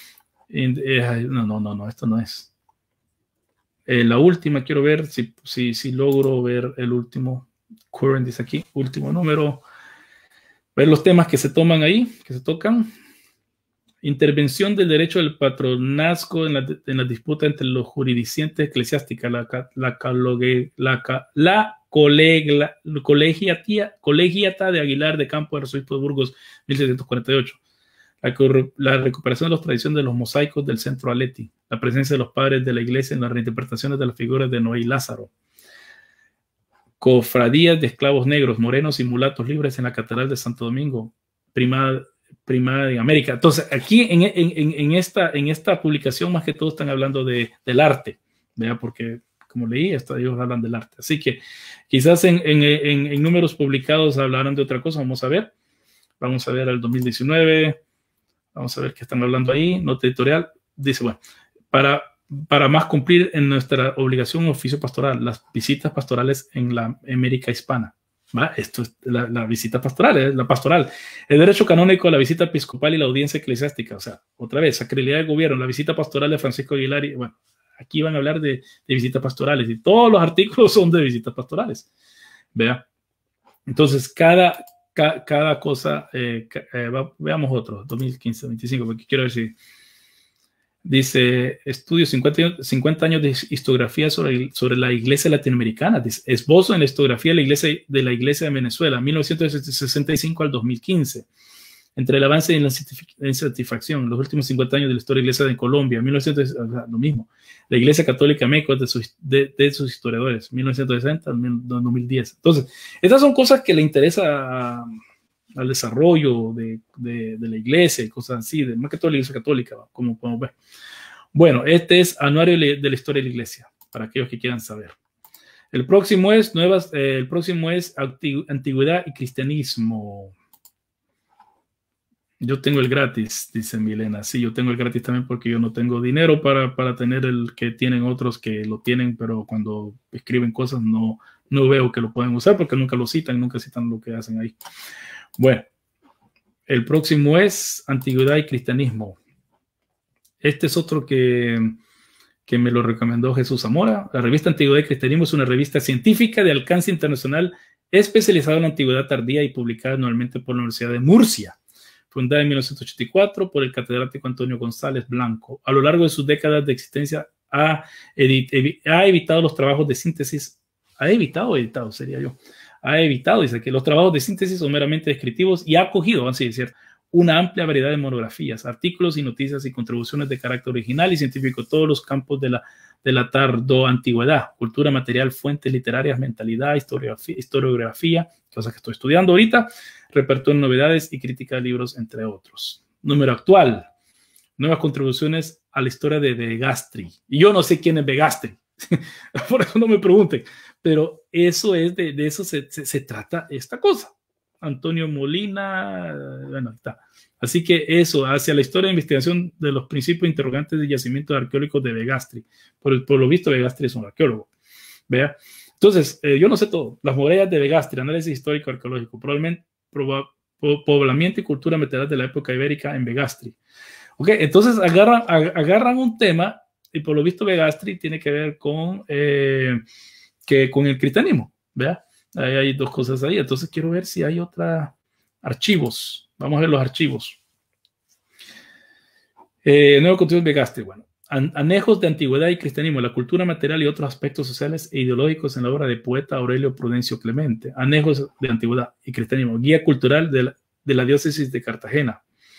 No, esto no es. La última, quiero ver si logro ver el último. Current dice aquí, último número. Ver los temas que se toman ahí, que se tocan. Intervención del derecho del patronazgo en la disputa entre los jurisdicentes eclesiásticas, colegiata de Aguilar de Campo, arzobispo de Burgos, 1748. La recuperación de las tradiciones de los mosaicos del centro Aleti, la presencia de los padres de la iglesia en las reinterpretaciones de las figuras de Noé y Lázaro, cofradías de esclavos negros, morenos y mulatos libres en la Catedral de Santo Domingo, primada de América. Entonces, aquí en esta publicación, más que todo están hablando del arte, ¿verdad? Porque, como leí, ellos hablan del arte. Así que quizás en números publicados hablarán de otra cosa. Vamos a ver el 2019. Vamos a ver qué están hablando ahí. Nota editorial. Dice, bueno, para más cumplir en nuestra obligación oficio pastoral, las visitas pastorales en la América hispana. ¿Va? Esto es la visita pastoral, la pastoral. El derecho canónico, la visita episcopal y la audiencia eclesiástica. O sea, otra vez, sacralidad del gobierno, la visita pastoral de Francisco Aguilar. Y, bueno, aquí van a hablar de visitas pastorales y todos los artículos son de visitas pastorales. ¿Vea? Entonces, cada cosa, veamos otro, 2015, 25, porque quiero decir, dice, estudio 50 años de historiografía sobre la iglesia latinoamericana, dice, esbozo en la historiografía de la iglesia de Venezuela, 1965 al 2015, entre el avance y la insatisfacción, los últimos 50 años de la historia de la iglesia de Colombia, lo mismo, la iglesia católica México de sus historiadores, 1960 al 2010. Entonces, estas son cosas que le interesa al desarrollo de la iglesia y cosas así, más que todo la iglesia católica, como podemos ver. Bueno, este es Anuario de la Historia de la Iglesia, para aquellos que quieran saber. El próximo es Antigüedad y Cristianismo. Yo tengo el gratis, dice Milena. Sí, yo tengo el gratis también porque yo no tengo dinero para tener el que tienen otros que lo tienen, pero cuando escriben cosas no veo que lo pueden usar porque nunca lo citan, nunca citan lo que hacen ahí. Bueno, el próximo es Antigüedad y Cristianismo. Este es otro que me lo recomendó Jesús Zamora. La revista Antigüedad y Cristianismo es una revista científica de alcance internacional especializada en la antigüedad tardía y publicada anualmente por la Universidad de Murcia. Fundada en 1984 por el catedrático Antonio González Blanco. A lo largo de sus décadas de existencia ha evitado los trabajos de síntesis. Ha evitado, dice que los trabajos de síntesis son meramente descriptivos y ha acogido, así es cierto, una amplia variedad de monografías, artículos y noticias y contribuciones de carácter original y científico en todos los campos de la tardoantigüedad, cultura material, fuentes literarias, mentalidad, historiografía, cosas que estoy estudiando ahorita, repertorio de novedades y crítica de libros, entre otros. Número actual, nuevas contribuciones a la historia de Begastri. Y yo no sé quién es Begastri. Por eso no me pregunten, pero eso es de eso se trata esta cosa. Antonio Molina, bueno, está. Así que eso, hacia la historia de investigación de los principios interrogantes de yacimientos arqueológicos de Begastri. Por lo visto, Begastri es un arqueólogo. ¿Vea? Entonces, yo no sé todo. Las murallas de Begastri, análisis histórico arqueológico, probablemente poblamiento y cultura meteoral de la época ibérica en Begastri. Ok, entonces agarran un tema y por lo visto Begastri tiene que ver con el cristianismo, ¿vea? Ahí hay dos cosas ahí, entonces quiero ver si hay otros archivos. Vamos a ver los archivos. Nuevo contenido de Begastri, bueno. Anejos de antigüedad y cristianismo, la cultura material y otros aspectos sociales e ideológicos en la obra de poeta Aurelio Prudencio Clemente. Anejos de antigüedad y cristianismo, guía cultural de la diócesis de Cartagena.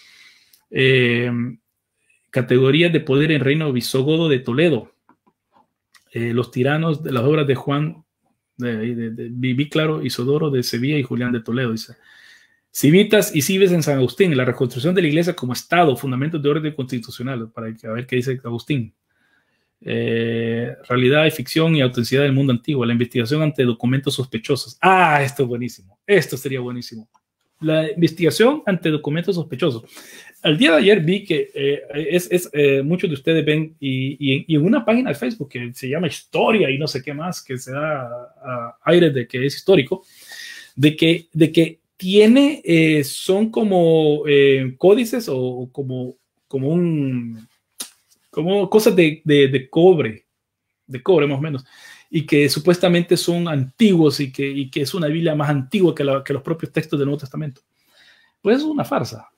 Categorías de poder en reino visigodo de Toledo. Los tiranos de las obras de Juan de Claro, Isodoro de Sevilla y Julián de Toledo, dice. Civitas y cives en San Agustín, la reconstrucción de la iglesia como Estado, fundamentos de orden constitucional, para ver qué dice Agustín. Realidad y ficción y autenticidad del mundo antiguo, la investigación ante documentos sospechosos. Ah, esto es buenísimo, esto sería buenísimo. La investigación ante documentos sospechosos. Al día de ayer vi que muchos de ustedes ven y en una página de Facebook que se llama Historia y no sé qué más, que se da aire de que es histórico, de que tiene, son como códices o como cosas de cobre más o menos, y que supuestamente son antiguos y que es una Biblia más antigua que los propios textos del Nuevo Testamento. Pues es una farsa,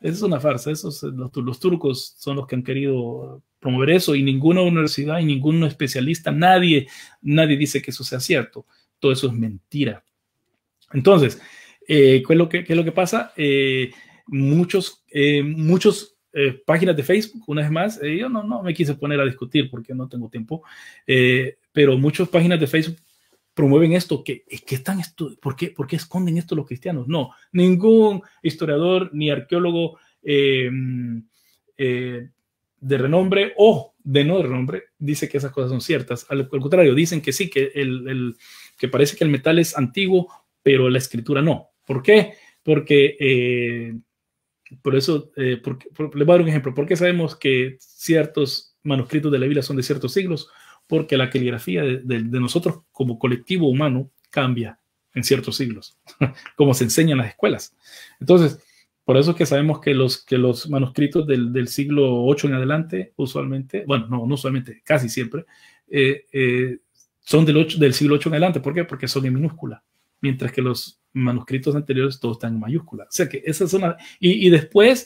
los turcos son los que han querido promover eso y ninguna universidad y ningún especialista, nadie dice que eso sea cierto. Todo eso es mentira. Entonces, ¿qué es lo que pasa? Muchos páginas de Facebook, una vez más, yo no me quise poner a discutir porque no tengo tiempo, pero muchas páginas de Facebook promueven esto, ¿por qué esconden esto los cristianos? No, ningún historiador ni arqueólogo de renombre o de no renombre dice que esas cosas son ciertas. Al contrario, dicen que sí, que parece que el metal es antiguo, pero la escritura no. ¿Por qué? Porque por eso, les voy a dar un ejemplo. ¿Por qué sabemos que ciertos manuscritos de la Biblia son de ciertos siglos? Porque la caligrafía de nosotros como colectivo humano cambia en ciertos siglos, como se enseña en las escuelas. Entonces, por eso es que sabemos que los manuscritos del siglo VIII en adelante, usualmente, bueno, no usualmente, casi siempre, son del siglo VIII en adelante. ¿Por qué? Porque son en minúscula, mientras que los manuscritos anteriores todos están en mayúscula. O sea que esa es una... Y después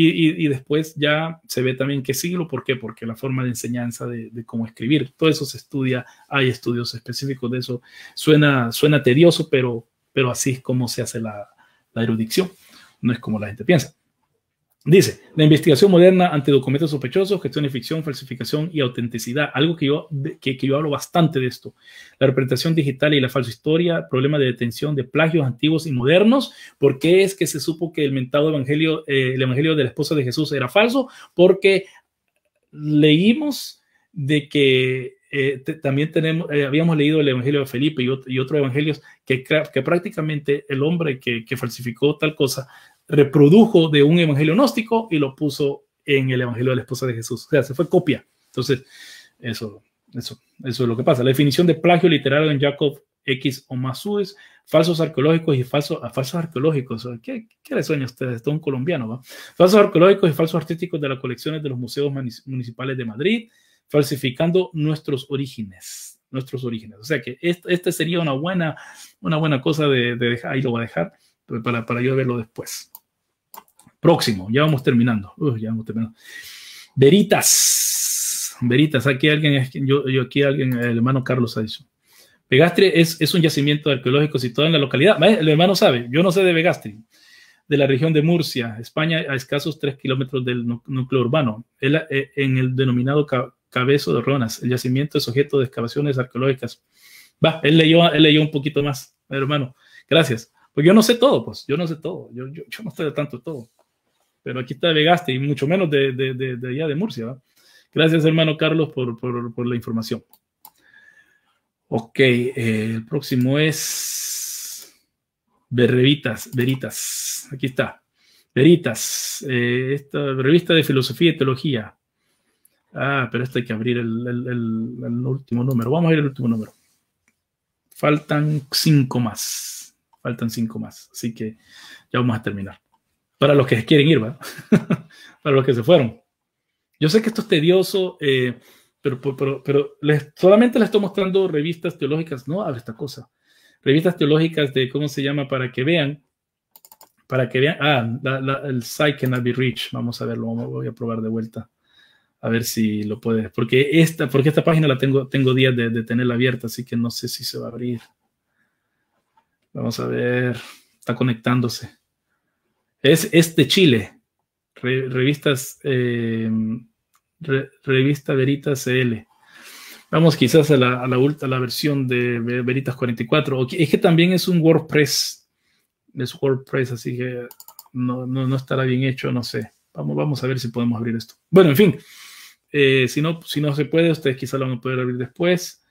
ya se ve también qué siglo. ¿Por qué? Porque la forma de enseñanza de cómo escribir, todo eso se estudia, hay estudios específicos de eso. Suena tedioso, pero así es como se hace la erudición. No es como la gente piensa. Dice, la investigación moderna ante documentos sospechosos, gestión de ficción, falsificación y autenticidad. Algo que yo hablo bastante de esto. La representación digital y la falsa historia, problema de detención de plagios antiguos y modernos. ¿Por qué es que se supo que el mentado evangelio, el evangelio de la esposa de Jesús era falso? Porque leímos de que también habíamos leído el evangelio de Felipe y otros evangelios que prácticamente el hombre que falsificó tal cosa reprodujo de un evangelio gnóstico y lo puso en el evangelio de la esposa de Jesús. O sea, se fue copia. Entonces, eso es lo que pasa. La definición de plagio literario en Jacob X o Masúes, falsos arqueológicos y falsos arqueológicos. ¿Qué les sueña a ustedes? Esto es un colombiano, ¿va? Falsos arqueológicos y falsos artísticos de las colecciones de los museos municipales de Madrid, falsificando nuestros orígenes. O sea que este sería una buena cosa de dejar, ahí lo voy a dejar para yo verlo después. Próximo, ya vamos terminando. Veritas, aquí alguien, el hermano Carlos ha dicho. Begastri es un yacimiento arqueológico situado en la localidad. El hermano sabe, yo no sé de Begastri, de la región de Murcia, España, a escasos 3 kilómetros del núcleo urbano, en el denominado Cabezo de Ronas. El yacimiento es objeto de excavaciones arqueológicas. Él leyó un poquito más, hermano. Gracias. Porque yo no sé todo, pues. Yo no sé todo. Yo no estoy de tanto de todo. Pero aquí está Begastri y mucho menos de allá de Murcia, ¿va? Gracias, hermano Carlos, por la información. Ok, el próximo es Veritas. Aquí está. Veritas, esta revista de filosofía y teología. Ah, pero esto hay que abrir el último número. Vamos a ver el último número. Faltan 5 más. Así que ya vamos a terminar. Para los que quieren ir, ¿va? Para los que se fueron. Yo sé que esto es tedioso, pero solamente les estoy mostrando revistas teológicas. No abre esta cosa. Revistas teológicas de, ¿cómo se llama? Para que vean. El site cannot be reached. Vamos a verlo. Voy a probar de vuelta. A ver si lo puede. Porque esta página la tengo días de tenerla abierta, así que no sé si se va a abrir. Vamos a ver. Está conectándose. Es de Chile. Revistas. Revista Veritas CL. Vamos quizás a la versión de Veritas 44. Es que también es un WordPress. Es WordPress, así que no estará bien hecho, no sé. Vamos a ver si podemos abrir esto. Bueno, en fin. Si no se puede, ustedes quizás lo van a poder abrir después.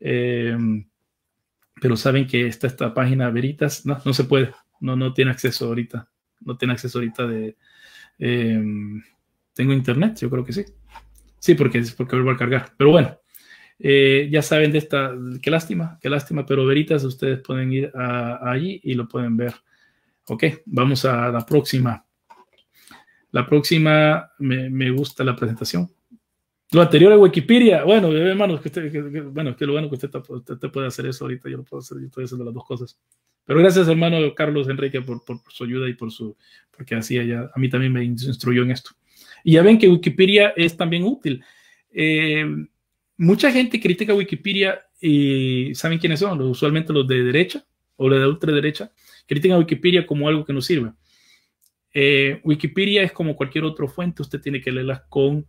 Pero saben que esta página Veritas no se puede. No tiene acceso ahorita. No tiene acceso ahorita de... ¿Tengo internet? Yo creo que sí. Sí, porque vuelvo a cargar. Pero bueno, ya saben de esta. Qué lástima, pero Veritas, ustedes pueden ir allí y lo pueden ver. Ok, vamos a la próxima. La próxima, me gusta la presentación. Lo anterior a Wikipedia, bueno, hermanos, que lo bueno que usted puede hacer eso ahorita, yo lo puedo hacer, yo estoy haciendo las dos cosas. Pero gracias, hermano Carlos Enrique, por su ayuda y porque a mí también me instruyó en esto. Y ya ven que Wikipedia es también útil. Mucha gente critica Wikipedia y ¿saben quiénes son? Usualmente los de derecha o los de ultraderecha critican a Wikipedia como algo que no sirve. Wikipedia es como cualquier otra fuente, usted tiene que leerlas con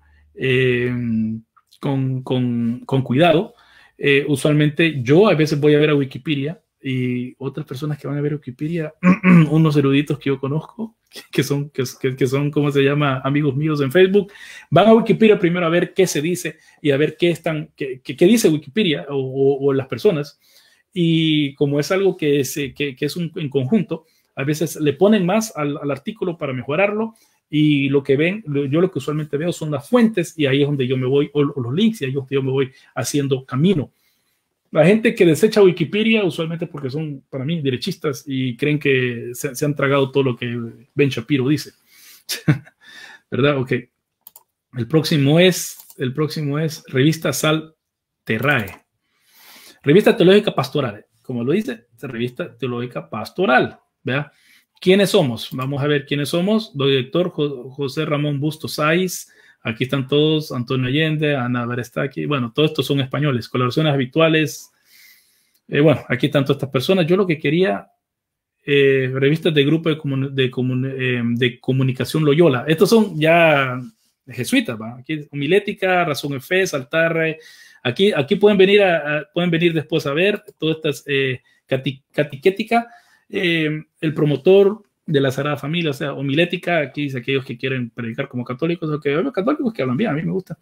cuidado. Usualmente yo a veces voy a ver a Wikipedia y otras personas que van a ver Wikipedia, unos eruditos que yo conozco, que son, ¿cómo se llama? Amigos míos en Facebook, van a Wikipedia primero a ver qué se dice y a ver qué dice Wikipedia o las personas. Y como es algo que es en conjunto, a veces le ponen más al artículo para mejorarlo. Y lo que usualmente veo son las fuentes y ahí es donde yo me voy, o los links, y ahí es donde yo me voy haciendo camino. La gente que desecha Wikipedia usualmente porque son, para mí, derechistas y creen que se han tragado todo lo que Ben Shapiro dice. ¿Verdad? Ok. El próximo es Revista Sal Terrae. Revista Teológica Pastoral. Como lo dice, Revista Teológica Pastoral. ¿Verdad? ¿Quiénes somos? Vamos a ver quiénes somos. Doctor José Ramón Bustos Sáiz. Aquí están todos. Antonio Allende, Ana Berestaki. Bueno, todos estos son españoles. Colaboraciones habituales. Bueno, aquí están todas estas personas. Yo lo que quería, revistas de grupo de comunicación Loyola. Estos son ya jesuitas, ¿va? Aquí Homilética, Razón Fe, Saltarre. Aquí pueden venir después a ver todas estas catiquética. El promotor de la Sagrada Familia, o sea, homilética, aquí dice aquellos que quieren predicar como católicos, o católicos que hablan bien, a mí me gusta.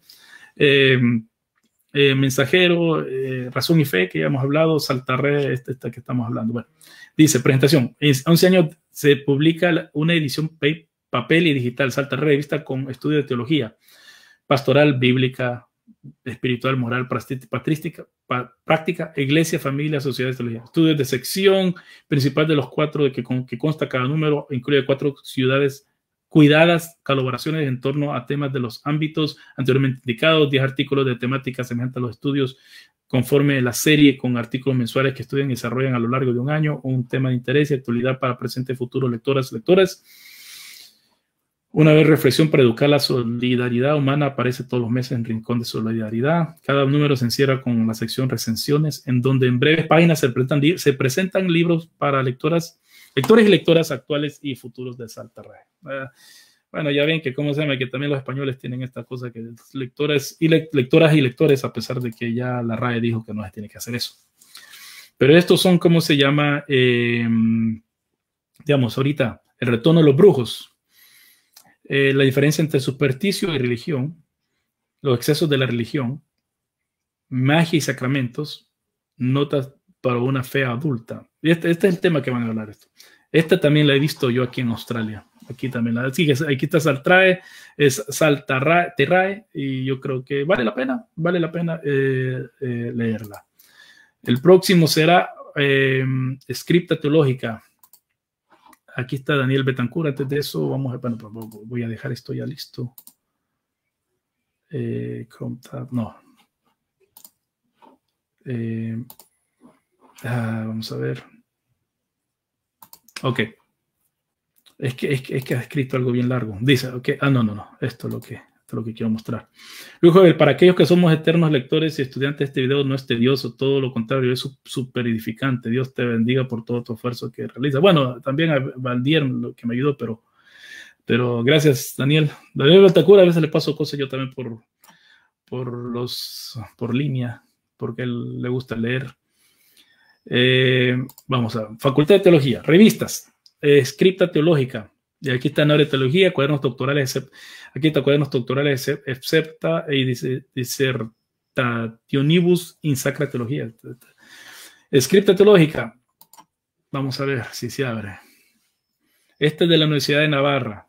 Mensajero, Razón y Fe, que ya hemos hablado, Saltarre, esta que estamos hablando. Bueno, dice, presentación. 11 años se publica una edición papel y digital, Saltarre, revista con estudio de teología, pastoral, bíblica, espiritual, moral, práctica, iglesia, familia, sociedad, teología. Estudios de sección principal de los 4 que consta cada número, incluye 4 ciudades cuidadas, colaboraciones en torno a temas de los ámbitos anteriormente indicados, 10 artículos de temática semejante a los estudios conforme la serie con artículos mensuales que estudian y desarrollan a lo largo de un año, un tema de interés y actualidad para presente y futuro lectoras. Una vez reflexión para educar la solidaridad humana aparece todos los meses en Rincón de Solidaridad. Cada número se encierra con la sección recensiones, en donde en breves páginas se presentan libros para lectores y lectoras actuales y futuros de Saltarre. Bueno, ya ven que que también los españoles tienen esta cosa que lectoras y lectores, a pesar de que ya la RAE dijo que no se tiene que hacer eso. Pero estos son, digamos, ahorita, el retorno de los brujos. La diferencia entre supersticio y religión, los excesos de la religión, magia y sacramentos, Notas para una fe adulta. Y este es el tema que van a hablar esto. Esta también la he visto yo aquí en Australia. Aquí también así que aquí está Saltrae, es Salterrae, y yo creo que vale la pena leerla. El próximo será Scripta Teológica. Aquí está Daniel Betancourt. Antes de eso, vamos a, bueno, voy a dejar esto ya listo. Chrome Tab, no. Vamos a ver. Ok. Es que ha escrito algo bien largo. Dice, ok, no. Esto es lo que quiero mostrar. Luego, para aquellos que somos eternos lectores y estudiantes, este video no es tedioso, todo lo contrario, es súper edificante. Dios te bendiga por todo tu esfuerzo que realiza. Bueno, también a Valdier, lo que me ayudó, pero gracias, Daniel. Daniel Betacura, a veces le paso cosas yo también por línea, porque a él le gusta leer. Vamos a Facultad de Teología, revistas. Scripta Teológica, y aquí está Nore Teología, cuadernos doctorales, aquí está cuadernos doctorales, excepta y Dissertationibus in Sacra Teología. Scripta Teológica, vamos a ver si se abre. Este es de la Universidad de Navarra.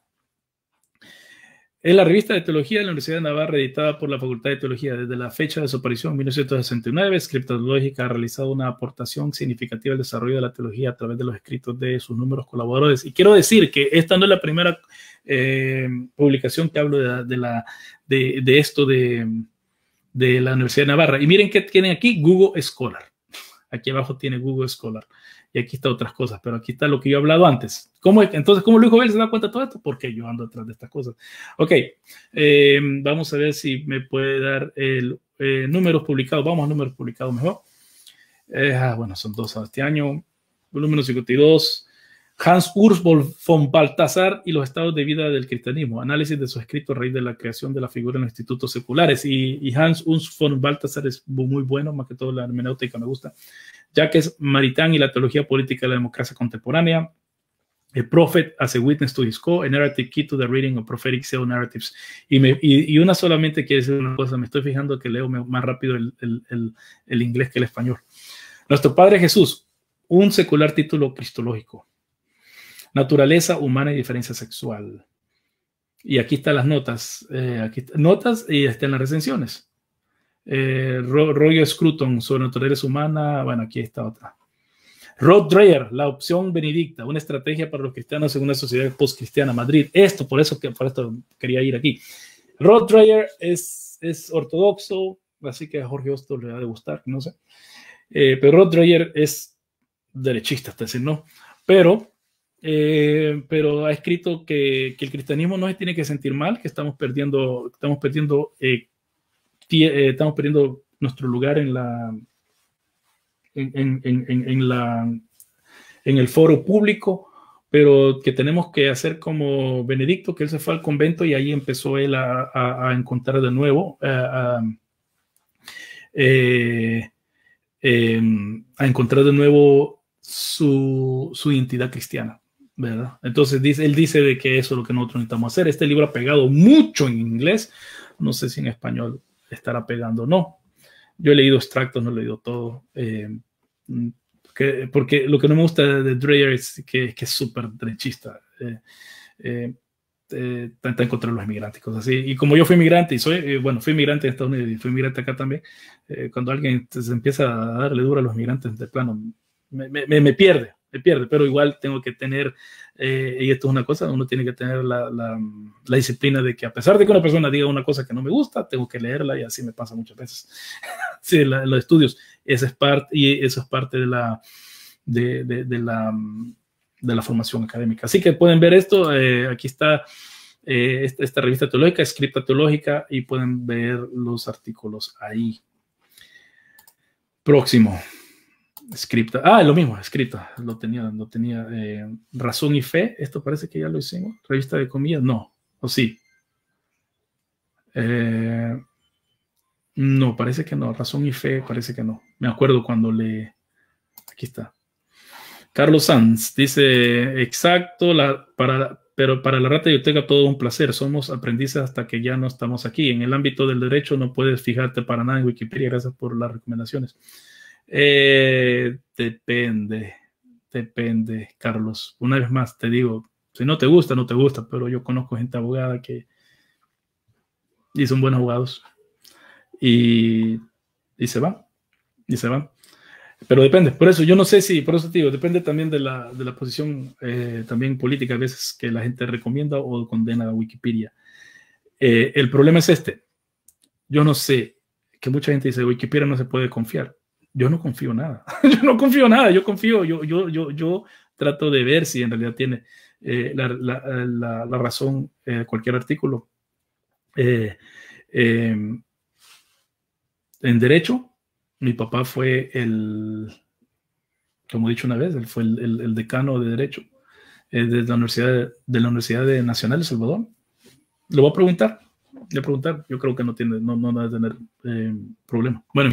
Es la revista de teología de la Universidad de Navarra, editada por la Facultad de Teología. Desde la fecha de su aparición en 1969, Scripta Teológica ha realizado una aportación significativa al desarrollo de la teología a través de los escritos de sus números colaboradores. Y quiero decir que esta no es la primera publicación que hablo de esto de la Universidad de Navarra. Y miren que tienen aquí Google Scholar. Aquí abajo tiene Google Scholar. Y aquí está otras cosas, pero aquí está lo que yo he hablado antes. Entonces, ¿cómo Luis Jovel se da cuenta de todo esto? Porque yo ando detrás de estas cosas. Ok, vamos a ver si me puede dar el números publicados. Vamos a números publicados mejor. Bueno, son dos este año. Volumen 52. Hans Urs von Balthasar y los estados de vida del cristianismo. Análisis de su escrito a raíz de la creación de la figura en los institutos seculares. Y Hans Urs von Balthasar es muy bueno, más que todo la hermenéutica me gusta. Jacques Maritain y la teología política de la democracia contemporánea. A Prophet as a Witness to His Call, a Narrative Key to the Reading of Prophetic Pseudo-Narratives. Y una solamente quiere decir una cosa, me estoy fijando que leo más rápido el inglés que el español. Nuestro Padre Jesús, un secular título cristológico. Naturaleza humana y diferencia sexual. Y aquí están las notas. Notas y están las recensiones. Roger Scruton sobre naturaleza humana. Bueno, aquí está otra. Rod Dreher, la opción benedicta, una estrategia para los cristianos en una sociedad postcristiana, Madrid. Por esto quería ir aquí. Rod Dreher es ortodoxo, así que a Jorge Hosto le ha de gustar, no sé. Pero Rod Dreher es derechista, hasta decir, ¿no? Pero ha escrito que el cristianismo no se tiene que sentir mal, que estamos perdiendo nuestro lugar en el foro público, pero que tenemos que hacer como Benedicto, que él se fue al convento y ahí empezó él a encontrar de nuevo, a encontrar de nuevo su identidad cristiana, ¿verdad? Entonces él dice de que eso es lo que nosotros necesitamos hacer. Este libro ha pegado mucho en inglés, no sé si en español estará pegando o no. Yo he leído extractos, no he leído todo, porque lo que no me gusta de Dreher es que es súper derechista, está en contra de los inmigrantes, cosas así. Y como yo fui inmigrante, y fui inmigrante en Estados Unidos y fui inmigrante acá también, cuando alguien se empieza a darle duro a los inmigrantes de plano, me pierde, pero igual tengo que tener, y esto es una cosa, uno tiene que tener la disciplina de que a pesar de que una persona diga una cosa que no me gusta, tengo que leerla, y así me pasa muchas veces. Sí, los estudios, eso es parte de la formación académica. Así que pueden ver esto, aquí está esta revista teológica, Scripta Teológica, y pueden ver los artículos ahí. Próximo. Scripta, lo mismo, Scripta, lo tenía Razón y Fe, esto parece que ya lo hicimos, revista de comillas, no, o sí, no, parece que no, Razón y Fe, parece que no, me acuerdo cuando aquí está, Carlos Sanz, dice, exacto, pero para la Rata Biblioteca todo un placer, somos aprendices hasta que ya no estamos aquí, en el ámbito del derecho no puedes fijarte para nada en Wikipedia, gracias por las recomendaciones. Depende, Carlos. Una vez más te digo, si no te gusta, no te gusta, pero yo conozco gente abogada y son buenos abogados y se van, Pero depende, por eso yo no sé si, por eso te digo, depende también de la posición también política a veces que la gente recomienda o condena a Wikipedia. El problema es este. Yo no sé, que mucha gente dice Wikipedia no se puede confiar. Yo no confío nada. Yo trato de ver si en realidad tiene la razón cualquier artículo. En derecho, mi papá fue como he dicho una vez, él fue el decano de derecho de la Universidad Nacional de Salvador. Lo voy a preguntar. Yo creo que no va a tener problema. Bueno,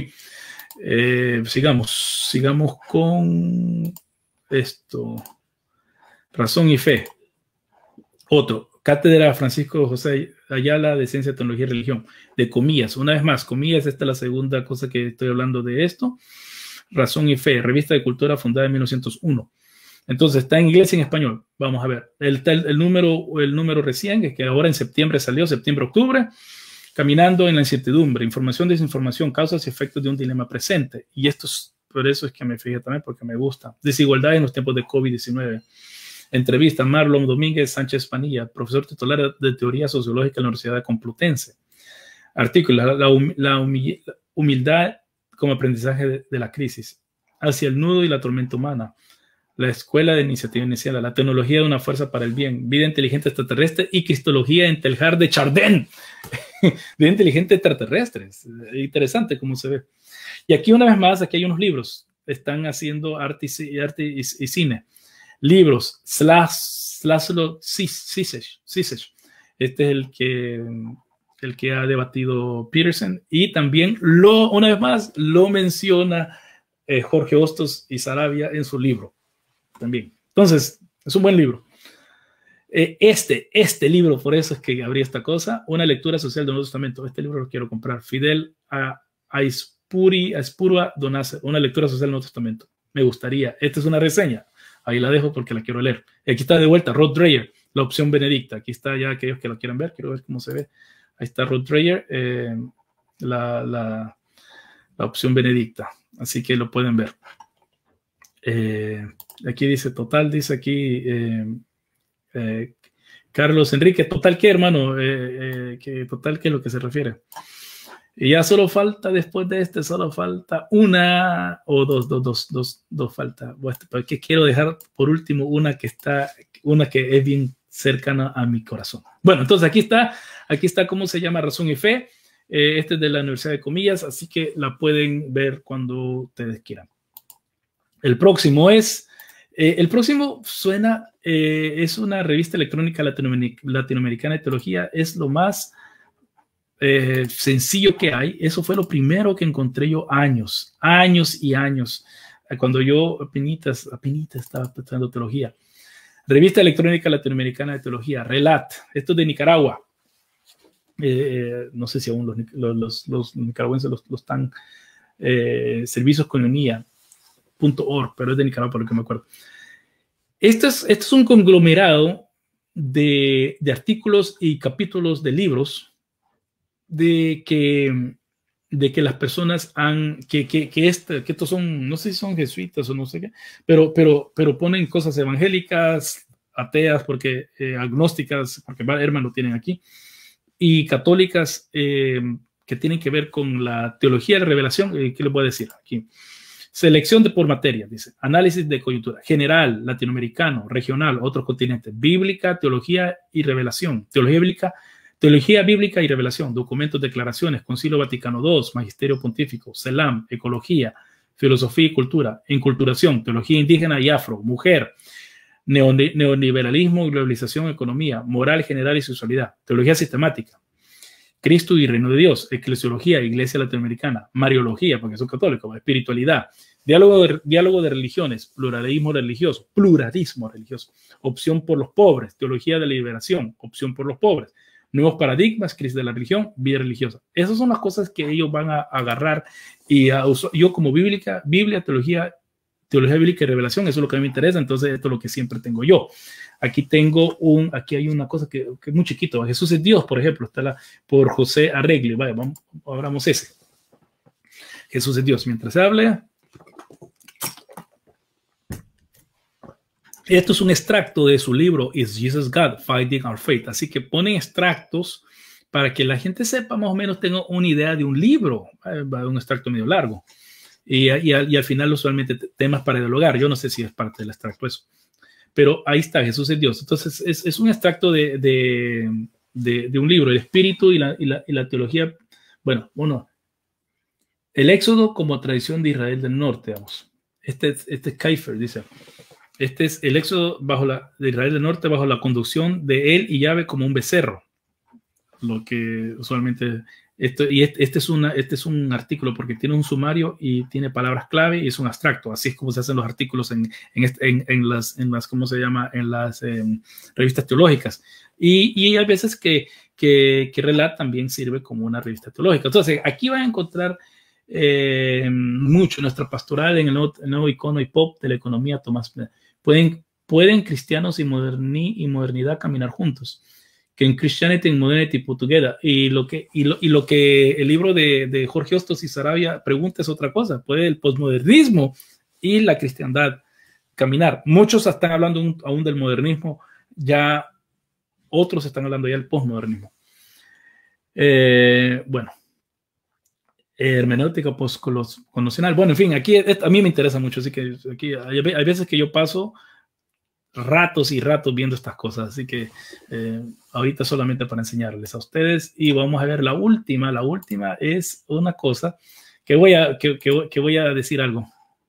sigamos con esto. Razón y fe. Otro, Cátedra Francisco José Ayala de Ciencia, Tecnología y Religión, de comillas. Una vez más, comillas, esta es la segunda cosa que estoy hablando de esto. Razón y fe, revista de cultura fundada en 1901. Entonces, está en inglés y en español. Vamos a ver. El número recién, que ahora en septiembre salió, septiembre-octubre. Caminando en la incertidumbre, información, desinformación, causas y efectos de un dilema presente. Y esto es, por eso es que me fijé también, porque me gusta. Desigualdad en los tiempos de COVID-19. Entrevista, Marlon Domínguez Sánchez Panilla, profesor titular de Teoría Sociológica en la Universidad Complutense. Artículo, la humildad como aprendizaje de la crisis. Hacia el nudo y la tormenta humana. La escuela de iniciativa inicial, la tecnología de una fuerza para el bien, vida inteligente extraterrestre y cristología en Teilhard de Chardin. Vida inteligente extraterrestre. Interesante cómo se ve. Y aquí una vez más, aquí hay unos libros. Están haciendo arte y cine. Libros. Laszlo Zizek. Este es el que ha debatido Peterson. Y también, una vez más, lo menciona Jorge Hostos y Sarabia en su libro. También. Entonces, es un buen libro. Este libro, por eso es que abrí esta cosa, una lectura social del Nuevo Testamento. Este libro lo quiero comprar. Fidel Aispurua Donácer, una lectura social del Nuevo Testamento. Me gustaría. Esta es una reseña. Ahí la dejo porque la quiero leer. Aquí está de vuelta Rod Dreher, la opción benedicta. Aquí está ya aquellos que lo quieran ver. Quiero ver cómo se ve. Ahí está Rod Dreher, la opción benedicta. Así que lo pueden ver. Aquí dice total, dice aquí Carlos Enrique, total qué hermano, total qué es lo que se refiere. Y ya solo falta, después de solo falta una o dos falta. Porque quiero dejar por último una que es bien cercana a mi corazón. Bueno, entonces aquí está cómo se llama Razón y Fe. Este es de la Universidad de Comillas, así que la pueden ver cuando ustedes quieran. El próximo suena, es una revista electrónica latinoamericana de teología, es lo más sencillo que hay. Eso fue lo primero que encontré yo años y años, cuando yo apenas estaba estudiando teología. Revista electrónica latinoamericana de teología, RELAT, esto es de Nicaragua. No sé si aún los nicaragüenses lo están, servicios colonia.org, pero es de Nicaragua por lo que me acuerdo. Esto es un conglomerado de artículos y capítulos de libros de que las personas que estos son, no sé si son jesuitas o no sé qué, pero ponen cosas evangélicas, ateas, porque agnósticas, porque Herman lo tienen aquí, y católicas que tienen que ver con la teología de la revelación. ¿Qué les voy a decir aquí? Selección por materia, dice. Análisis de coyuntura. General, latinoamericano, regional, otros continentes. Bíblica, teología y revelación. Teología bíblica y revelación. Documentos, declaraciones. Concilio Vaticano II. Magisterio Pontífico. CELAM. Ecología. Filosofía y cultura. Enculturación. Teología indígena y afro. Mujer. Neoliberalismo, globalización, economía. Moral general y sexualidad. Teología sistemática. Cristo y Reino de Dios, eclesiología, iglesia latinoamericana, mariología, porque son católicos, espiritualidad, diálogo de religiones, pluralismo religioso, opción por los pobres, teología de la liberación, opción por los pobres, nuevos paradigmas, crisis de la religión, vida religiosa. Esas son las cosas que ellos van a agarrar y a usar. Yo como Biblia, teología bíblica y revelación, eso es lo que a mí me interesa, entonces esto es lo que siempre tengo yo. Aquí hay una cosa que es muy chiquito. Jesús es Dios, por ejemplo, está por José Arregui. Vaya, abramos ese. Jesús es Dios. Mientras se hable, esto es un extracto de su libro Is Jesus God? Fighting Our Faith. Así que ponen extractos para que la gente sepa más o menos, tenga una idea de un libro, un extracto medio largo. Y al final usualmente temas para dialogar. Yo no sé si es parte del extracto eso. Pero ahí está, Jesús es Dios. Entonces es un extracto de un libro, el espíritu y la teología. Bueno, el Éxodo como tradición de Israel del Norte, vamos. Este es Kiefer, dice. Este es el Éxodo de Israel del Norte bajo la conducción de él y Yahvé como un becerro. Lo que usualmente... Este es un artículo porque tiene un sumario y tiene palabras clave y es un abstracto. Así es como se hacen los artículos en las ¿cómo se llama? En las revistas teológicas. Y hay veces que Relat también sirve como una revista teológica. Entonces, aquí van a encontrar mucho nuestra pastoral en el nuevo icono y pop de la economía Tomás. Pueden cristianos y modernidad caminar juntos. Que en Christianity and Modernity put together. Y lo que el libro de Jorge Hostos y Sarabia pregunta es otra cosa. ¿Puede el posmodernismo y la cristiandad caminar? Muchos están hablando aún del modernismo, ya otros están hablando ya del posmodernismo. Bueno, hermenéutica postcondicional. Bueno, en fin, aquí a mí me interesa mucho, así que aquí hay veces que yo paso ratos y ratos viendo estas cosas, así que ahorita solamente para enseñarles a ustedes. Y vamos a ver la última es una cosa que voy a decir algo.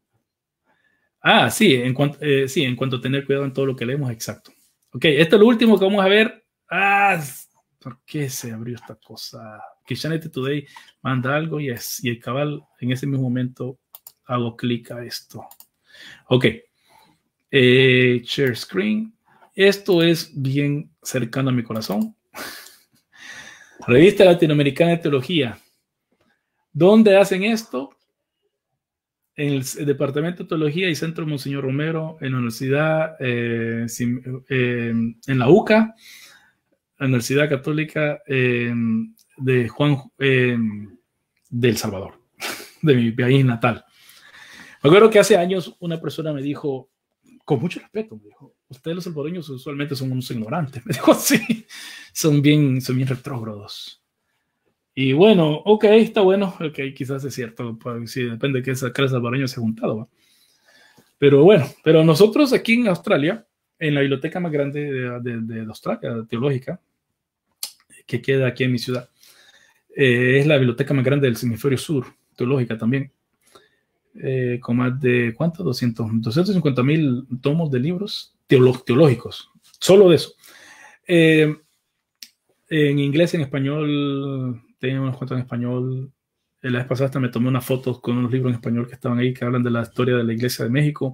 Sí, en cuanto a tener cuidado en todo lo que leemos, exacto. Ok, esto es lo último que vamos a ver. ¿Por qué se abrió esta cosa? Christianity Today manda algo y el cabal en ese mismo momento hago clic a esto. Ok. Share screen. Esto es bien cercano a mi corazón. Revista Latinoamericana de Teología. ¿Dónde hacen esto? En el Departamento de Teología y Centro Monseñor Romero, en la Universidad, en la UCA, la Universidad Católica de Juan de El Salvador, de mi país natal. Me acuerdo que hace años una persona me dijo, con mucho respeto, me dijo, ustedes los salvadoreños usualmente son unos ignorantes. Me dijo, sí, son bien retrógrados. Y bueno, ok, está bueno, ok, quizás es cierto, pues, sí, depende de qué salvadoreño se ha juntado, ¿va? Pero bueno, pero nosotros aquí en Australia, en la biblioteca más grande de Australia, teológica, que queda aquí en mi ciudad, es la biblioteca más grande del hemisferio sur, teológica también. Con más de, ¿cuánto? 250,000 tomos de libros teológicos, solo de eso. En inglés, en español, tengo unos cuantos en español. La vez pasada hasta me tomé unas fotos con unos libros en español que estaban ahí, que hablan de la historia de la Iglesia de México.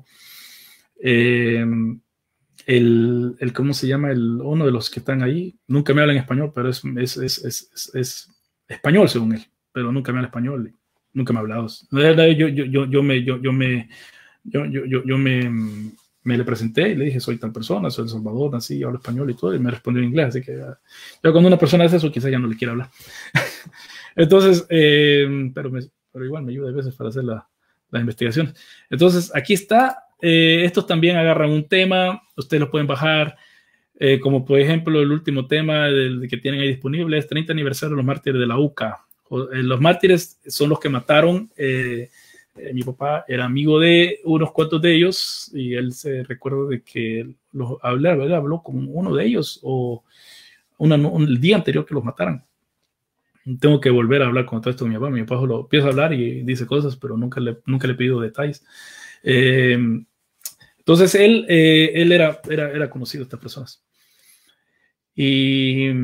¿Cómo se llama? Uno de los que están ahí, nunca me habla en español, pero es español según él, pero nunca me habla español. Nunca me ha hablado. Yo me le presenté y le dije, soy tal persona, soy de El Salvador, así, hablo español y todo, y me respondió en inglés, así que yo cuando una persona hace eso, quizá ya no le quiera hablar. Entonces, pero igual me ayuda a veces para hacer las investigaciones. Entonces, aquí está. Estos también agarran un tema, ustedes los pueden bajar, como por ejemplo el último tema que tienen ahí disponible es 30 aniversario de los mártires de la UCA. Los mártires son los que mataron. Mi papá era amigo de unos cuantos de ellos y él se recuerda de que habló con uno de ellos el día anterior que los mataran. Tengo que volver a hablar con todo esto de mi papá. Mi papá lo empieza a hablar y dice cosas, pero nunca le he pedido detalles. Entonces él era conocido de estas personas. Y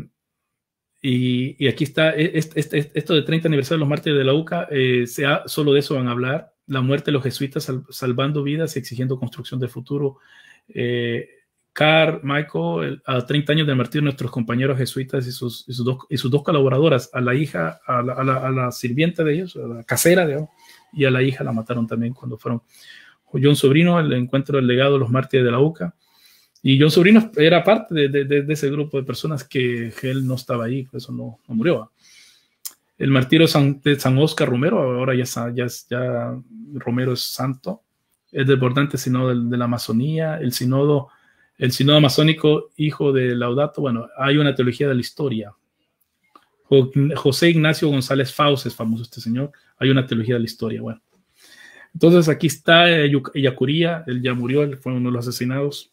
aquí está esto de 30 aniversario de los mártires de la UCA. Solo de eso van a hablar. La muerte de los jesuitas salvando vidas y exigiendo construcción de futuro. Carl, Michael, a 30 años de martirio, nuestros compañeros jesuitas y sus dos colaboradoras, a la hija, a la sirvienta de ellos, a la casera, digamos, y a la hija la mataron también cuando fueron. John Sobrino, el encuentro del legado de los mártires de la UCA. Y John Sobrino era parte de ese grupo de personas que él no estaba ahí, por eso no murió. El martirio de San Óscar Romero, ahora ya Romero es santo, es desbordante sínodo de la Amazonía, el sínodo masónico, hijo de Laudato. Bueno, hay una teología de la historia. José Ignacio González Faust es famoso este señor, hay una teología de la historia. Bueno, entonces aquí está Yacuría, él ya murió, él fue uno de los asesinados.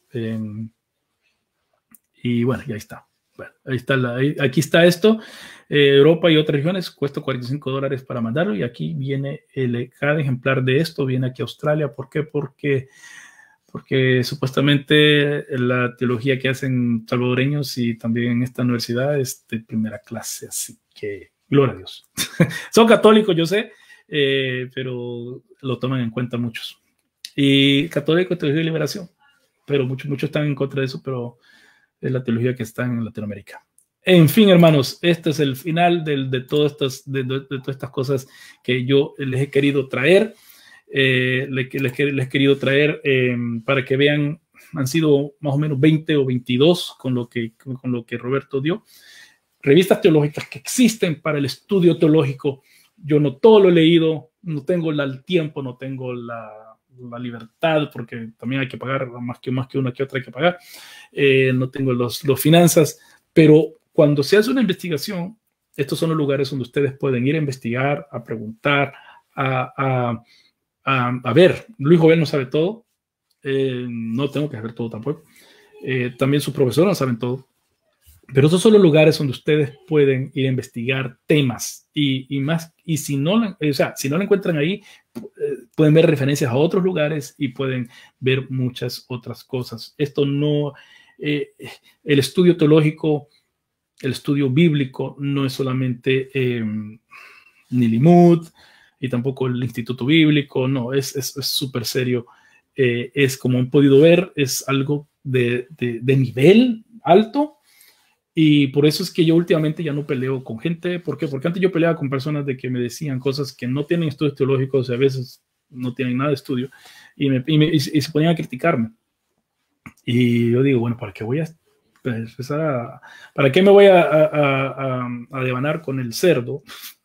Y bueno, ya está. Bueno, ahí está aquí está esto. Europa y otras regiones cuesta $45 para mandarlo, y aquí viene cada ejemplar de esto viene aquí a Australia. ¿Por qué? Porque supuestamente la teología que hacen salvadoreños y también en esta universidad es de primera clase, así que gloria a Dios. Son católicos, yo sé, pero lo toman en cuenta muchos. Y católico, teología de liberación, pero muchos están en contra de eso, pero es la teología que está en Latinoamérica. En fin, hermanos, este es el final de todas estas cosas que yo les he querido traer. Les he querido traer para que vean. Han sido más o menos 20 o 22 con lo que Roberto dio. Revistas teológicas que existen para el estudio teológico. Yo no todo lo he leído, no tengo el tiempo, no tengo la libertad, porque también hay que pagar, más que una que otra hay que pagar. No tengo los finanzas, pero cuando se hace una investigación, estos son los lugares donde ustedes pueden ir a investigar, a preguntar, a ver. Luis Jovel no sabe todo, no tengo que saber todo tampoco. También sus profesores no saben todo. Pero esos son los lugares donde ustedes pueden ir a investigar temas y más. Y si no lo encuentran ahí, pueden ver referencias a otros lugares y pueden ver muchas otras cosas. Esto no, el estudio teológico, el estudio bíblico no es solamente Nilimud y tampoco el Instituto Bíblico, no, es súper serio. Es, como han podido ver, es algo de nivel alto. Y por eso es que yo últimamente ya no peleo con gente. ¿Por qué? Porque antes yo peleaba con personas de que me decían cosas que no tienen estudios teológicos, y a veces no tienen nada de estudio, y se ponían a criticarme. Y yo digo, bueno, ¿para qué voy a empezar ¿para qué me voy a devanar con el cerdo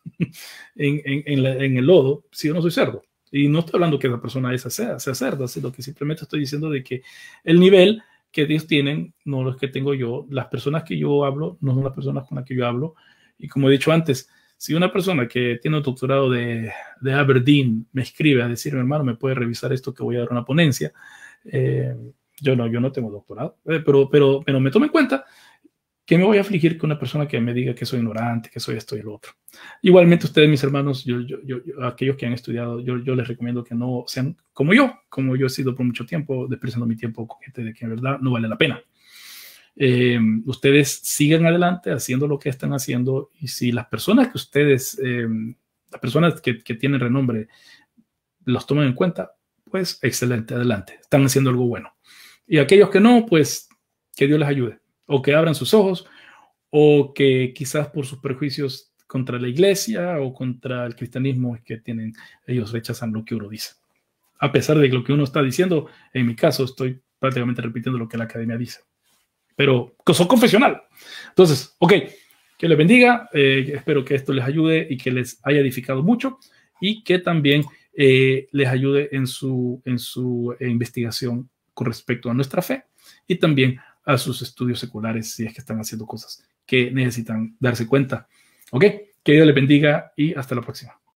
en el lodo si yo no soy cerdo? Y no estoy hablando que la persona esa sea cerda, sino que simplemente estoy diciendo de que el nivel que ellos tienen, no los que tengo yo. Las personas que yo hablo no son las personas con las que yo hablo. Y como he dicho antes, si una persona que tiene un doctorado de Aberdeen me escribe a decirme, hermano, ¿me puede revisar esto que voy a dar una ponencia? Yo no tengo doctorado, pero me tomo en cuenta que me voy a afligir con una persona que me diga que soy ignorante, que soy esto y lo otro. Igualmente ustedes, mis hermanos, aquellos que han estudiado, yo les recomiendo que no sean como yo he sido por mucho tiempo, despreciando mi tiempo con gente de que en verdad no vale la pena. Ustedes sigan adelante haciendo lo que están haciendo, y si las personas que ustedes, las personas que tienen renombre, los toman en cuenta, pues excelente, adelante, están haciendo algo bueno. Y aquellos que no, pues que Dios les ayude, o que abran sus ojos, o que quizás por sus prejuicios contra la iglesia o contra el cristianismo es que ellos rechazan lo que uno dice. A pesar de lo que uno está diciendo, en mi caso estoy prácticamente repitiendo lo que la academia dice. Pero soy confesional. Entonces, ok, que les bendiga. Espero que esto les ayude y que les haya edificado mucho, y que también les ayude en su investigación con respecto a nuestra fe, y también a sus estudios seculares, si es que están haciendo cosas que necesitan darse cuenta. Ok, que Dios les bendiga y hasta la próxima.